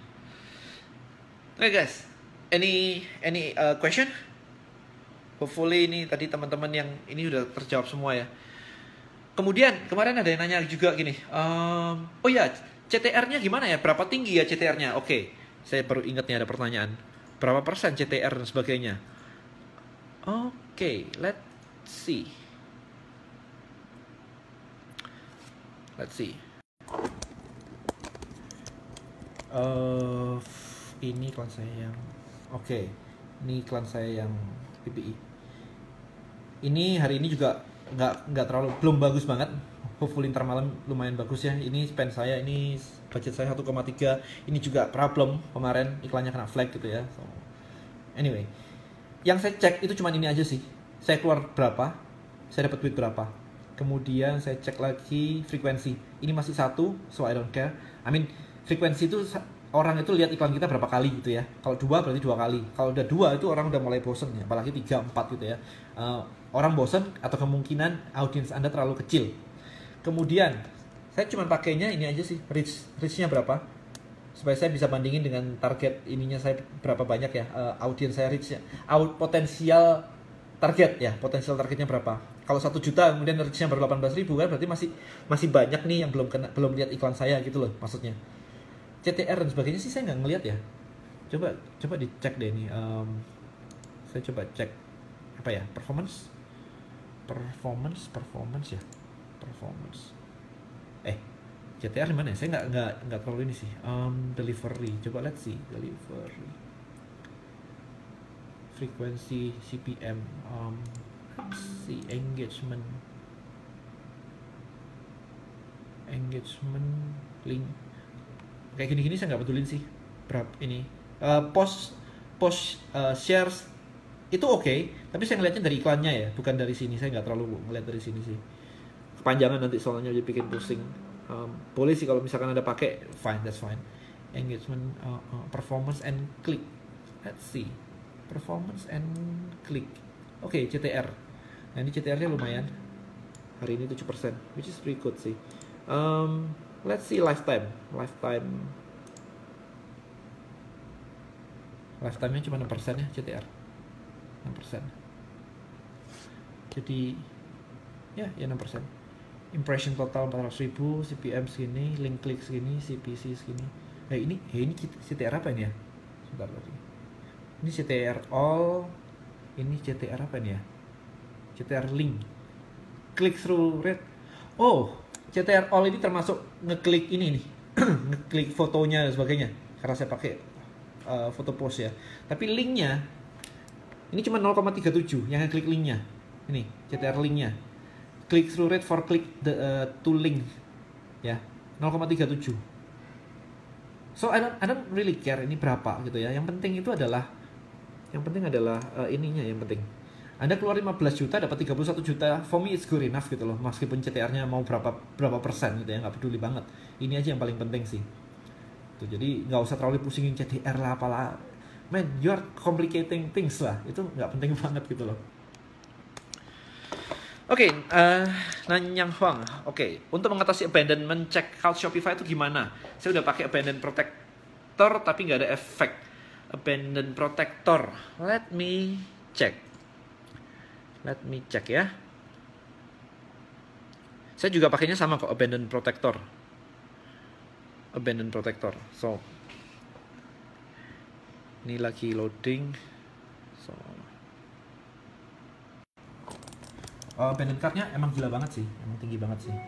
Oke guys, any question? Hopefully ini tadi teman-teman yang ini udah terjawab semua ya. Kemudian kemarin ada yang nanya juga gini, oh ya, CTR-nya gimana ya? Berapa tinggi ya CTR-nya? Oke, saya baru ingat nih ada pertanyaan. Berapa persen CTR dan sebagainya? Oke, let's see. Let's see. Ini iklan saya yang oke. Ini iklan saya yang PPI. Ini hari ini juga nggak terlalu, belum bagus banget. Hopefully ntar malam lumayan bagus ya. Ini spend saya, ini budget saya 1,3. Ini juga problem kemarin iklannya kena flag gitu ya. So, anyway, yang saya cek itu cuma ini aja sih. Saya keluar berapa, saya dapat duit berapa. Kemudian saya cek lagi frekuensi. Ini masih 1, so I don't care. I mean, frekuensi itu orang itu lihat iklan kita berapa kali gitu ya. Kalau 2 berarti 2 kali. Kalau udah 2 itu orang udah mulai bosen ya. Apalagi 3, 4 gitu ya. Orang bosen atau kemungkinan audiens Anda terlalu kecil. Kemudian saya cuma pakainya ini aja sih, reach-nya berapa, supaya saya bisa bandingin dengan target ininya saya berapa banyak ya, audiens saya reach-nya, potensial target ya, potensial targetnya berapa. Kalau 1 juta kemudian reach-nya baru 18.000 kan berarti masih banyak nih yang belum lihat iklan saya gitu loh maksudnya. CTR dan sebagainya sih saya nggak ngelihat ya. Coba dicek deh nih. Saya coba cek apa ya, performance ya, performance. CTR di mana ya? Saya nggak terlalu ini sih. Delivery. Coba let's see delivery. Frequency, CPM, si engagement, link. Kayak gini-gini saya nggak pedulin sih. Berapa ini? Post shares itu oke, tapi saya ngeliatnya dari iklannya ya, bukan dari sini. Saya nggak terlalu ngeliat dari sini sih. Kepanjangan nanti soalnya jadi bikin pusing. Boleh sih kalau misalkan ada pakai, fine, that's fine. Engagement, performance and click. Let's see, performance and click. Oke, CTR. Nah ini CTR-nya lumayan. Hari ini 7%, which is pretty good sih. Let's see lifetime-nya cuma 6% ya CTR. 6%. Jadi ya 6%. Impression total 400.000, CPM segini, link klik segini, CPC segini. Ini CTR apa ini ya? Sebentar lagi. Ini CTR all, ini CTR apa ini ya? CTR link, click through rate. Oh, CTR all ini termasuk ngeklik ini nih, ngeklik fotonya dan sebagainya. Karena saya pakai foto post ya. Tapi linknya ini cuma 0,37 yang ngeklik linknya. Ini CTR linknya. Click through rate for click to link ya 0,37. So I don't really care ini berapa gitu ya. Yang penting adalah ininya yang penting. Anda keluar 15 juta dapat 31 juta, for me it's good enough gitu loh. Meskipun CTR-nya mau berapa persen gitu ya, nggak peduli banget. Ini aja yang paling penting sih. Tuh, jadi nggak usah terlalu pusingin CTR lah apalah. Man, you are complicating things lah. Itu nggak penting banget gitu loh. Oke, Nanyang Huang. Oke, untuk mengatasi abandonment, check out Shopify itu gimana? Saya udah pakai abandon protector tapi nggak ada efek. Abandon protector. Let me check ya. Saya juga pakainya sama kok, abandon protector. So, ini lagi loading. So, abandon card-nya emang gila banget sih, emang tinggi banget sih.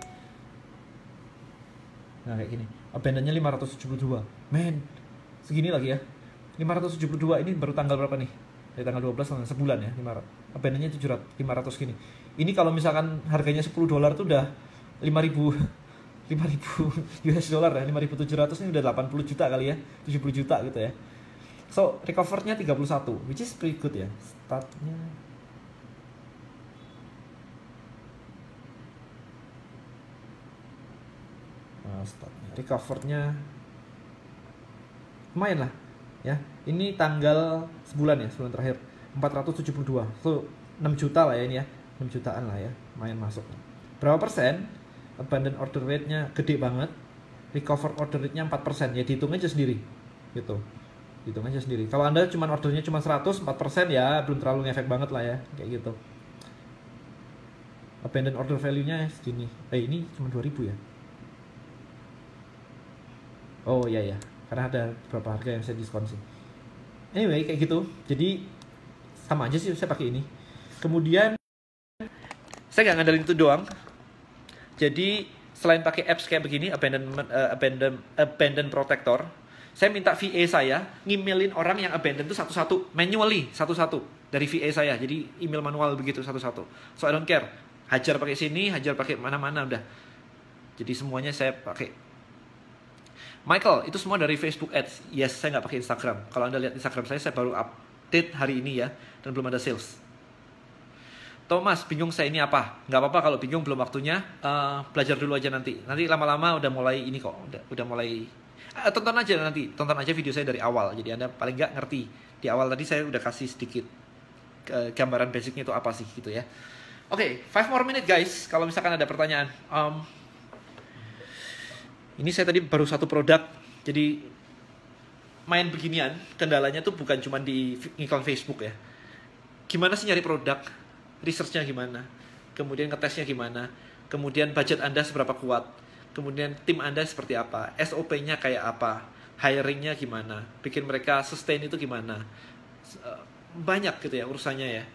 Nah kayak gini, abandonnya 572, men, segini lagi ya. 572 ini baru tanggal berapa nih? Dari tanggal 12 sebulan ya, 500. Abandonnya 500 gini. Ini kalau misalkan harganya $10 tuh udah 5.000 US dollar ya, 5.700 ini udah 80 juta kali ya, 70 juta gitu ya. So recovernya 31, which is pretty good ya. Startnya recovernya lumayan lah ya. Ini tanggal sebulan terakhir 472, so 6 juta lah ya ini ya, 6 jutaan lah ya, lumayan masuk. Berapa persen? Abandon order rate-nya gede banget, recover order rate-nya 4%, ya dihitung aja sendiri gitu, hitung aja sendiri. Kalau Anda ordernya cuma 100, 4% ya belum terlalu ngefek banget lah ya, kayak gitu. Abandon order value-nya segini. Ini cuma 2.000 ya. Oh iya ya, karena ada beberapa harga yang saya diskon sih. Anyway kayak gitu, jadi sama aja sih saya pakai ini. Kemudian saya nggak ngandelin itu doang. Jadi selain pakai apps kayak begini, abandon protector, saya minta VA saya ngemailin orang yang abandon itu satu-satu, manually satu-satu dari VA saya. Jadi email manual begitu satu-satu. So I don't care. Hajar pakai sini, hajar pakai mana-mana udah. Jadi semuanya saya pakai. Michael, itu semua dari Facebook Ads. Yes, saya nggak pakai Instagram. Kalau Anda lihat Instagram saya baru update hari ini ya, dan belum ada sales. Thomas, bingung saya ini apa? Nggak apa-apa kalau bingung, belum waktunya. Belajar dulu aja nanti. Nanti lama-lama udah mulai ini kok. Udah mulai. Tonton aja video saya dari awal. Jadi Anda paling nggak ngerti. Di awal tadi saya udah kasih sedikit gambaran basicnya itu apa sih gitu ya. Oke, 5 more minute guys. Kalau misalkan ada pertanyaan. Ini saya tadi baru satu produk. Jadi main beginian. Kendalanya tuh bukan cuma di iklan Facebook ya. Gimana sih nyari produk? Research-nya gimana, kemudian ngetesnya gimana, kemudian budget Anda seberapa kuat, kemudian tim Anda seperti apa, SOP-nya kayak apa, hiring-nya gimana, bikin mereka sustain itu gimana. Banyak gitu ya urusannya ya.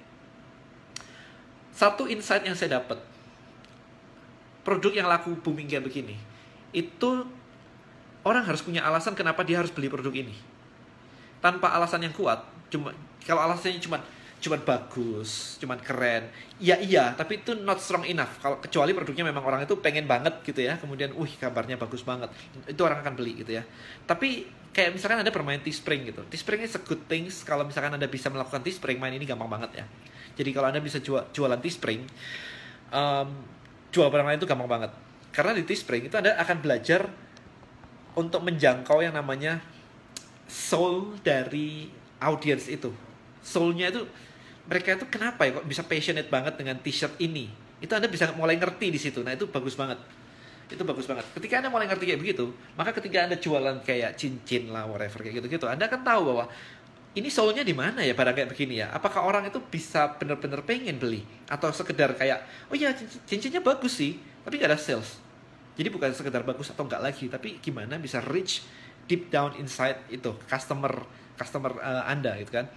Satu insight yang saya dapat, produk yang laku booming kayak begini, itu orang harus punya alasan kenapa dia harus beli produk ini. Tanpa alasan yang kuat, kalau alasannya cuma bagus, cuma keren, iya, tapi itu not strong enough. Kalau kecuali produknya memang orang itu pengen banget gitu ya, kemudian, kabarnya bagus banget, itu orang akan beli gitu ya. Tapi kayak misalkan Anda bermain Teespring gitu, Teespring is a good things. Kalau misalkan Anda bisa melakukan Teespring, main ini gampang banget ya. Jadi kalau Anda bisa jualan Teespring, jual barang lain itu gampang banget. Karena di Teespring itu Anda akan belajar untuk menjangkau yang namanya soul dari audience itu. Soulnya itu, mereka itu kenapa ya kok bisa passionate banget dengan t-shirt ini? Itu Anda bisa mulai ngerti di situ. Nah, itu bagus banget. Itu bagus banget. Ketika Anda mulai ngerti kayak begitu, maka ketika Anda jualan kayak cincin lah, whatever kayak gitu-gitu, Anda akan tahu bahwa ini soulnya di mana ya barang kayak begini ya? Apakah orang itu bisa benar-benar pengen beli? Atau sekedar kayak, oh iya cincinnya bagus sih, tapi nggak ada sales. Jadi bukan sekedar bagus atau enggak lagi, tapi gimana bisa reach deep down inside itu customer Anda gitu kan.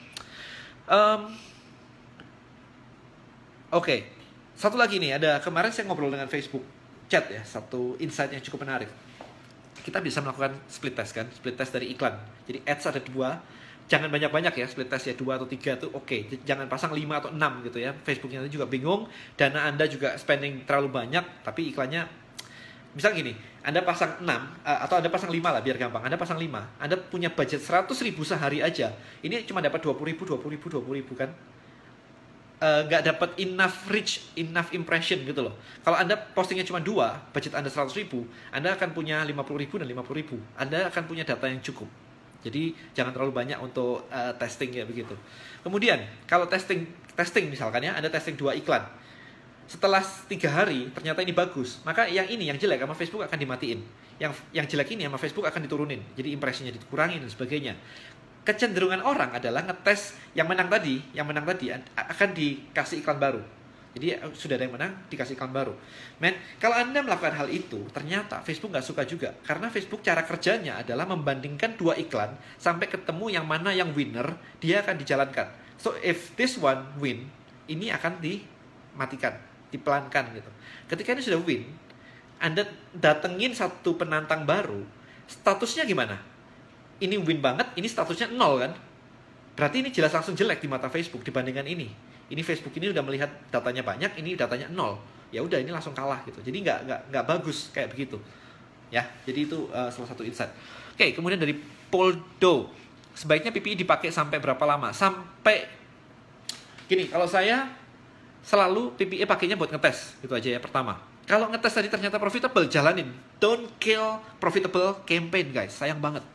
Oke. Satu lagi nih, ada kemarin saya ngobrol dengan Facebook chat ya, satu insight yang cukup menarik. Kita bisa melakukan split test kan, split test dari iklan. Jadi ads ada 2, jangan banyak-banyak ya, split test ya 2 atau 3 tuh oke. Jangan pasang 5 atau 6 gitu ya. Facebooknya nanti juga bingung, dana Anda juga spending terlalu banyak, tapi iklannya misal gini, Anda pasang 6 atau Anda pasang 5 lah biar gampang. Anda pasang 5, Anda punya budget 100.000 sehari aja. Ini cuma dapat 20.000 kan. Nggak dapat enough reach, enough impression gitu loh. Kalau Anda postingnya cuma 2, budget Anda 100.000, Anda akan punya 50.000 dan 50.000. Anda akan punya data yang cukup. Jadi jangan terlalu banyak untuk testing ya begitu. Kemudian kalau testing misalkan ya, Anda testing 2 iklan. Setelah 3 hari ternyata ini bagus, maka yang ini yang jelek sama Facebook akan dimatiin. Yang jelek ini sama Facebook akan diturunin. Jadi impresinya dikurangin dan sebagainya. Kecenderungan orang adalah ngetes yang menang tadi akan dikasih iklan baru. Jadi sudah ada yang menang, dikasih iklan baru. Kalau Anda melakukan hal itu, ternyata Facebook nggak suka juga. Karena Facebook cara kerjanya adalah membandingkan 2 iklan sampai ketemu yang mana yang winner, dia akan dijalankan. So if this one win, ini akan dimatikan, dipelankan gitu. Ketika ini sudah win, Anda datengin satu penantang baru, statusnya gimana? Ini win banget, ini statusnya 0 kan? Berarti ini jelas langsung jelek di mata Facebook dibandingkan ini. Ini Facebook ini udah melihat datanya banyak, ini datanya 0. Ya udah ini langsung kalah gitu. Jadi nggak bagus kayak begitu. Ya, jadi itu salah satu insight. Oke, kemudian dari Poldo, sebaiknya PPI dipakai sampai berapa lama? Sampai gini, kalau saya selalu PPI pakainya buat ngetes, itu aja ya pertama. Kalau ngetes tadi ternyata profitable, jalanin. Don't kill profitable campaign guys, sayang banget.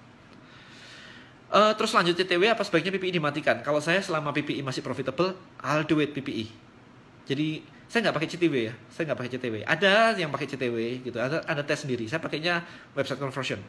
Terus lanjut CTW, apa sebaiknya PPI dimatikan? Kalau saya selama PPI masih profitable, I'll do it PPI. Jadi saya nggak pakai CTW ya, saya nggak pakai CTW. Ada yang pakai CTW gitu, ada tes sendiri. Saya pakainya website conversion.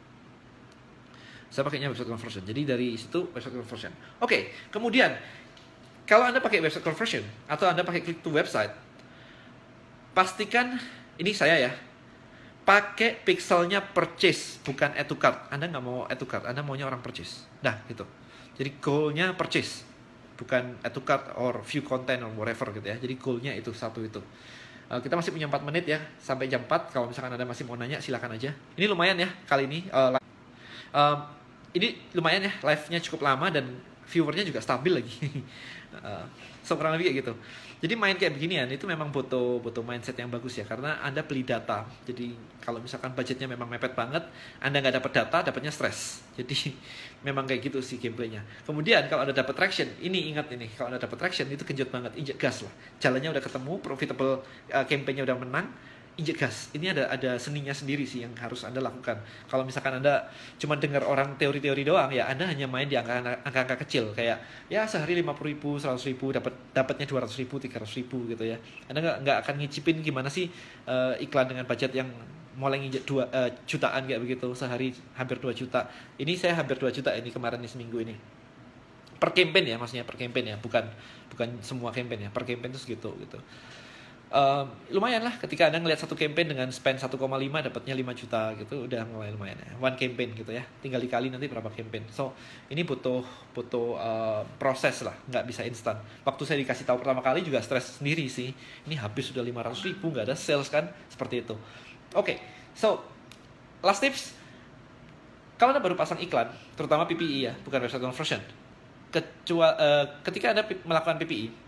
Jadi dari situ website conversion. Oke, kemudian kalau Anda pakai website conversion atau Anda pakai click to website, pastikan ini saya ya. Pakai pixelnya purchase, bukan add to cart. Anda nggak mau add to cart, Anda maunya orang purchase. Nah, gitu. Jadi goalnya purchase. bukan add to cart or view content or whatever gitu ya. Jadi goalnya itu satu itu. Kita masih punya 4 menit ya sampai jam 4. Kalau misalkan Anda masih mau nanya silakan aja. Ini lumayan ya kali ini. Ini lumayan ya, live-nya cukup lama dan viewernya juga stabil lagi. So kurang lebih kayak gitu. Jadi main kayak beginian itu memang butuh mindset yang bagus ya, karena Anda beli data. Jadi kalau misalkan budgetnya memang mepet banget, Anda nggak dapat data, dapatnya stres. Jadi memang kayak gitu sih gameplaynya. Kemudian kalau Anda dapat traction, ini ingat ini, kalau Anda dapat traction itu genjot banget, injek gas lah. Jalannya udah ketemu, profitable, campaign-nya udah menang, injek gas. Ini ada seninya sendiri sih yang harus Anda lakukan. Kalau misalkan Anda cuma dengar orang teori-teori doang, ya Anda hanya main di angka-angka kecil. Kayak ya sehari 50.000, 100.000, dapatnya 200.000, 300.000 gitu ya. Anda nggak akan ngicipin gimana sih iklan dengan budget yang mulai nginjek 2 jutaan kayak begitu. Sehari hampir 2 juta. Ini saya hampir 2 juta ini kemarin nih seminggu ini. Per campaign ya, maksudnya per campaign ya. Bukan semua campaign ya. Per campaign itu segitu gitu. Lumayan lah ketika Anda ngelihat satu campaign dengan spend 1,5 dapatnya 5 juta gitu, udah mulai lumayan ya. One campaign gitu ya, tinggal dikali nanti berapa campaign. So ini butuh proses lah, nggak bisa instan. Waktu saya dikasih tahu pertama kali juga stres sendiri sih, ini habis sudah 500.000 nggak ada sales kan, seperti itu. Oke, so last tips, kalau Anda baru pasang iklan, terutama PPI ya, bukan website conversion, ketika Anda melakukan PPI,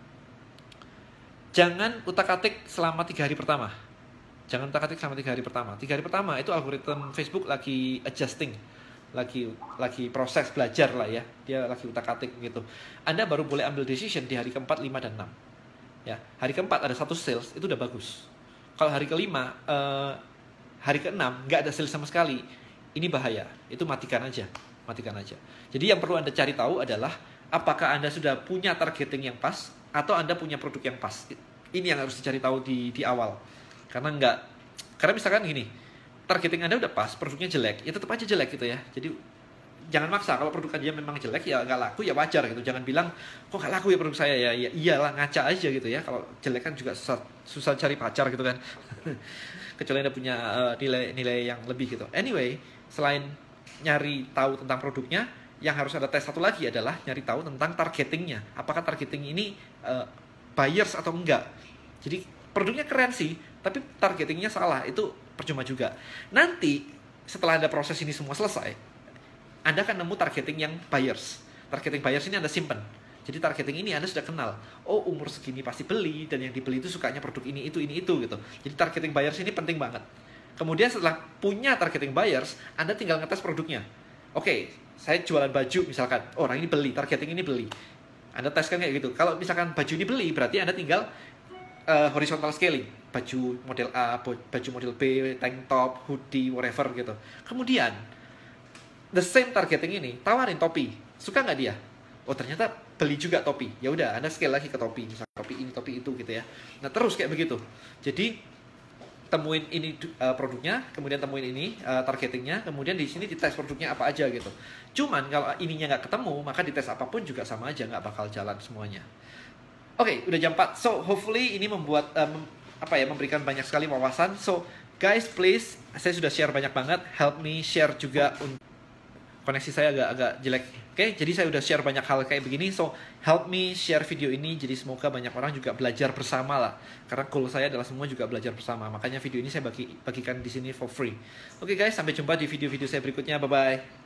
jangan utak-atik selama 3 hari pertama. Jangan utak-atik selama 3 hari pertama. 3 hari pertama itu algoritma Facebook lagi adjusting, lagi proses belajar lah ya. Dia lagi utak-atik gitu. Anda baru boleh ambil decision di hari keempat, 5 dan 6. Ya, hari keempat ada 1 sales, itu udah bagus. Kalau hari kelima, hari keenam nggak ada sales sama sekali, ini bahaya. Itu matikan aja. Jadi yang perlu Anda cari tahu adalah apakah Anda sudah punya targeting yang pas atau Anda punya produk yang pas. Ini yang harus dicari tahu di awal. Karena misalkan gini, targeting Anda udah pas, produknya jelek, ya tetap aja jelek gitu ya. Jadi jangan maksa. Kalau produk dia memang jelek ya nggak laku ya wajar gitu. Jangan bilang kok nggak laku ya produk saya ya iyalah, ngaca aja gitu ya. Kalau jelek kan juga susah cari pacar gitu kan. Kecuali Anda punya nilai yang lebih gitu. Anyway, selain nyari tahu tentang produknya, yang harus Anda tes satu lagi adalah nyari tahu tentang targetingnya. Apakah targeting ini buyers atau enggak. Jadi produknya keren sih, tapi targetingnya salah, itu percuma juga. Nanti setelah Anda proses ini semua selesai, Anda akan nemu targeting yang buyers. Targeting buyers ini Anda simpan. Jadi targeting ini Anda sudah kenal. Oh, umur segini pasti beli, dan yang dibeli itu sukanya produk ini itu gitu. Jadi targeting buyers ini penting banget. Kemudian setelah punya targeting buyers, Anda tinggal ngetes produknya. Oke, saya jualan baju misalkan, orang ini beli, targeting ini beli. Anda teskan kayak gitu. Kalau misalkan baju ini beli, berarti Anda tinggal horizontal scaling. Baju model A, baju model B, tank top, hoodie, whatever gitu. Kemudian, the same targeting ini, tawarin topi. Suka nggak dia? Oh, ternyata beli juga topi. Ya udah, Anda scale lagi ke topi. Misalkan topi ini, topi itu gitu ya. Nah, terus kayak begitu. Jadi temuin ini produknya, kemudian temuin ini targetingnya, kemudian di sini dites produknya apa aja gitu. Cuman kalau ininya nggak ketemu, maka dites apapun juga sama aja, nggak bakal jalan semuanya. Oke, udah jam 4. So hopefully ini membuat memberikan banyak sekali wawasan. So guys, please, saya sudah share banyak banget. Help me share juga. Koneksi saya agak jelek. Oke, jadi saya udah share banyak hal kayak begini. So, help me share video ini. Jadi semoga banyak orang juga belajar bersama lah. Karena goal saya adalah semua juga belajar bersama. Makanya video ini saya bagikan di sini for free. Oke guys, sampai jumpa di video-video saya berikutnya. Bye-bye.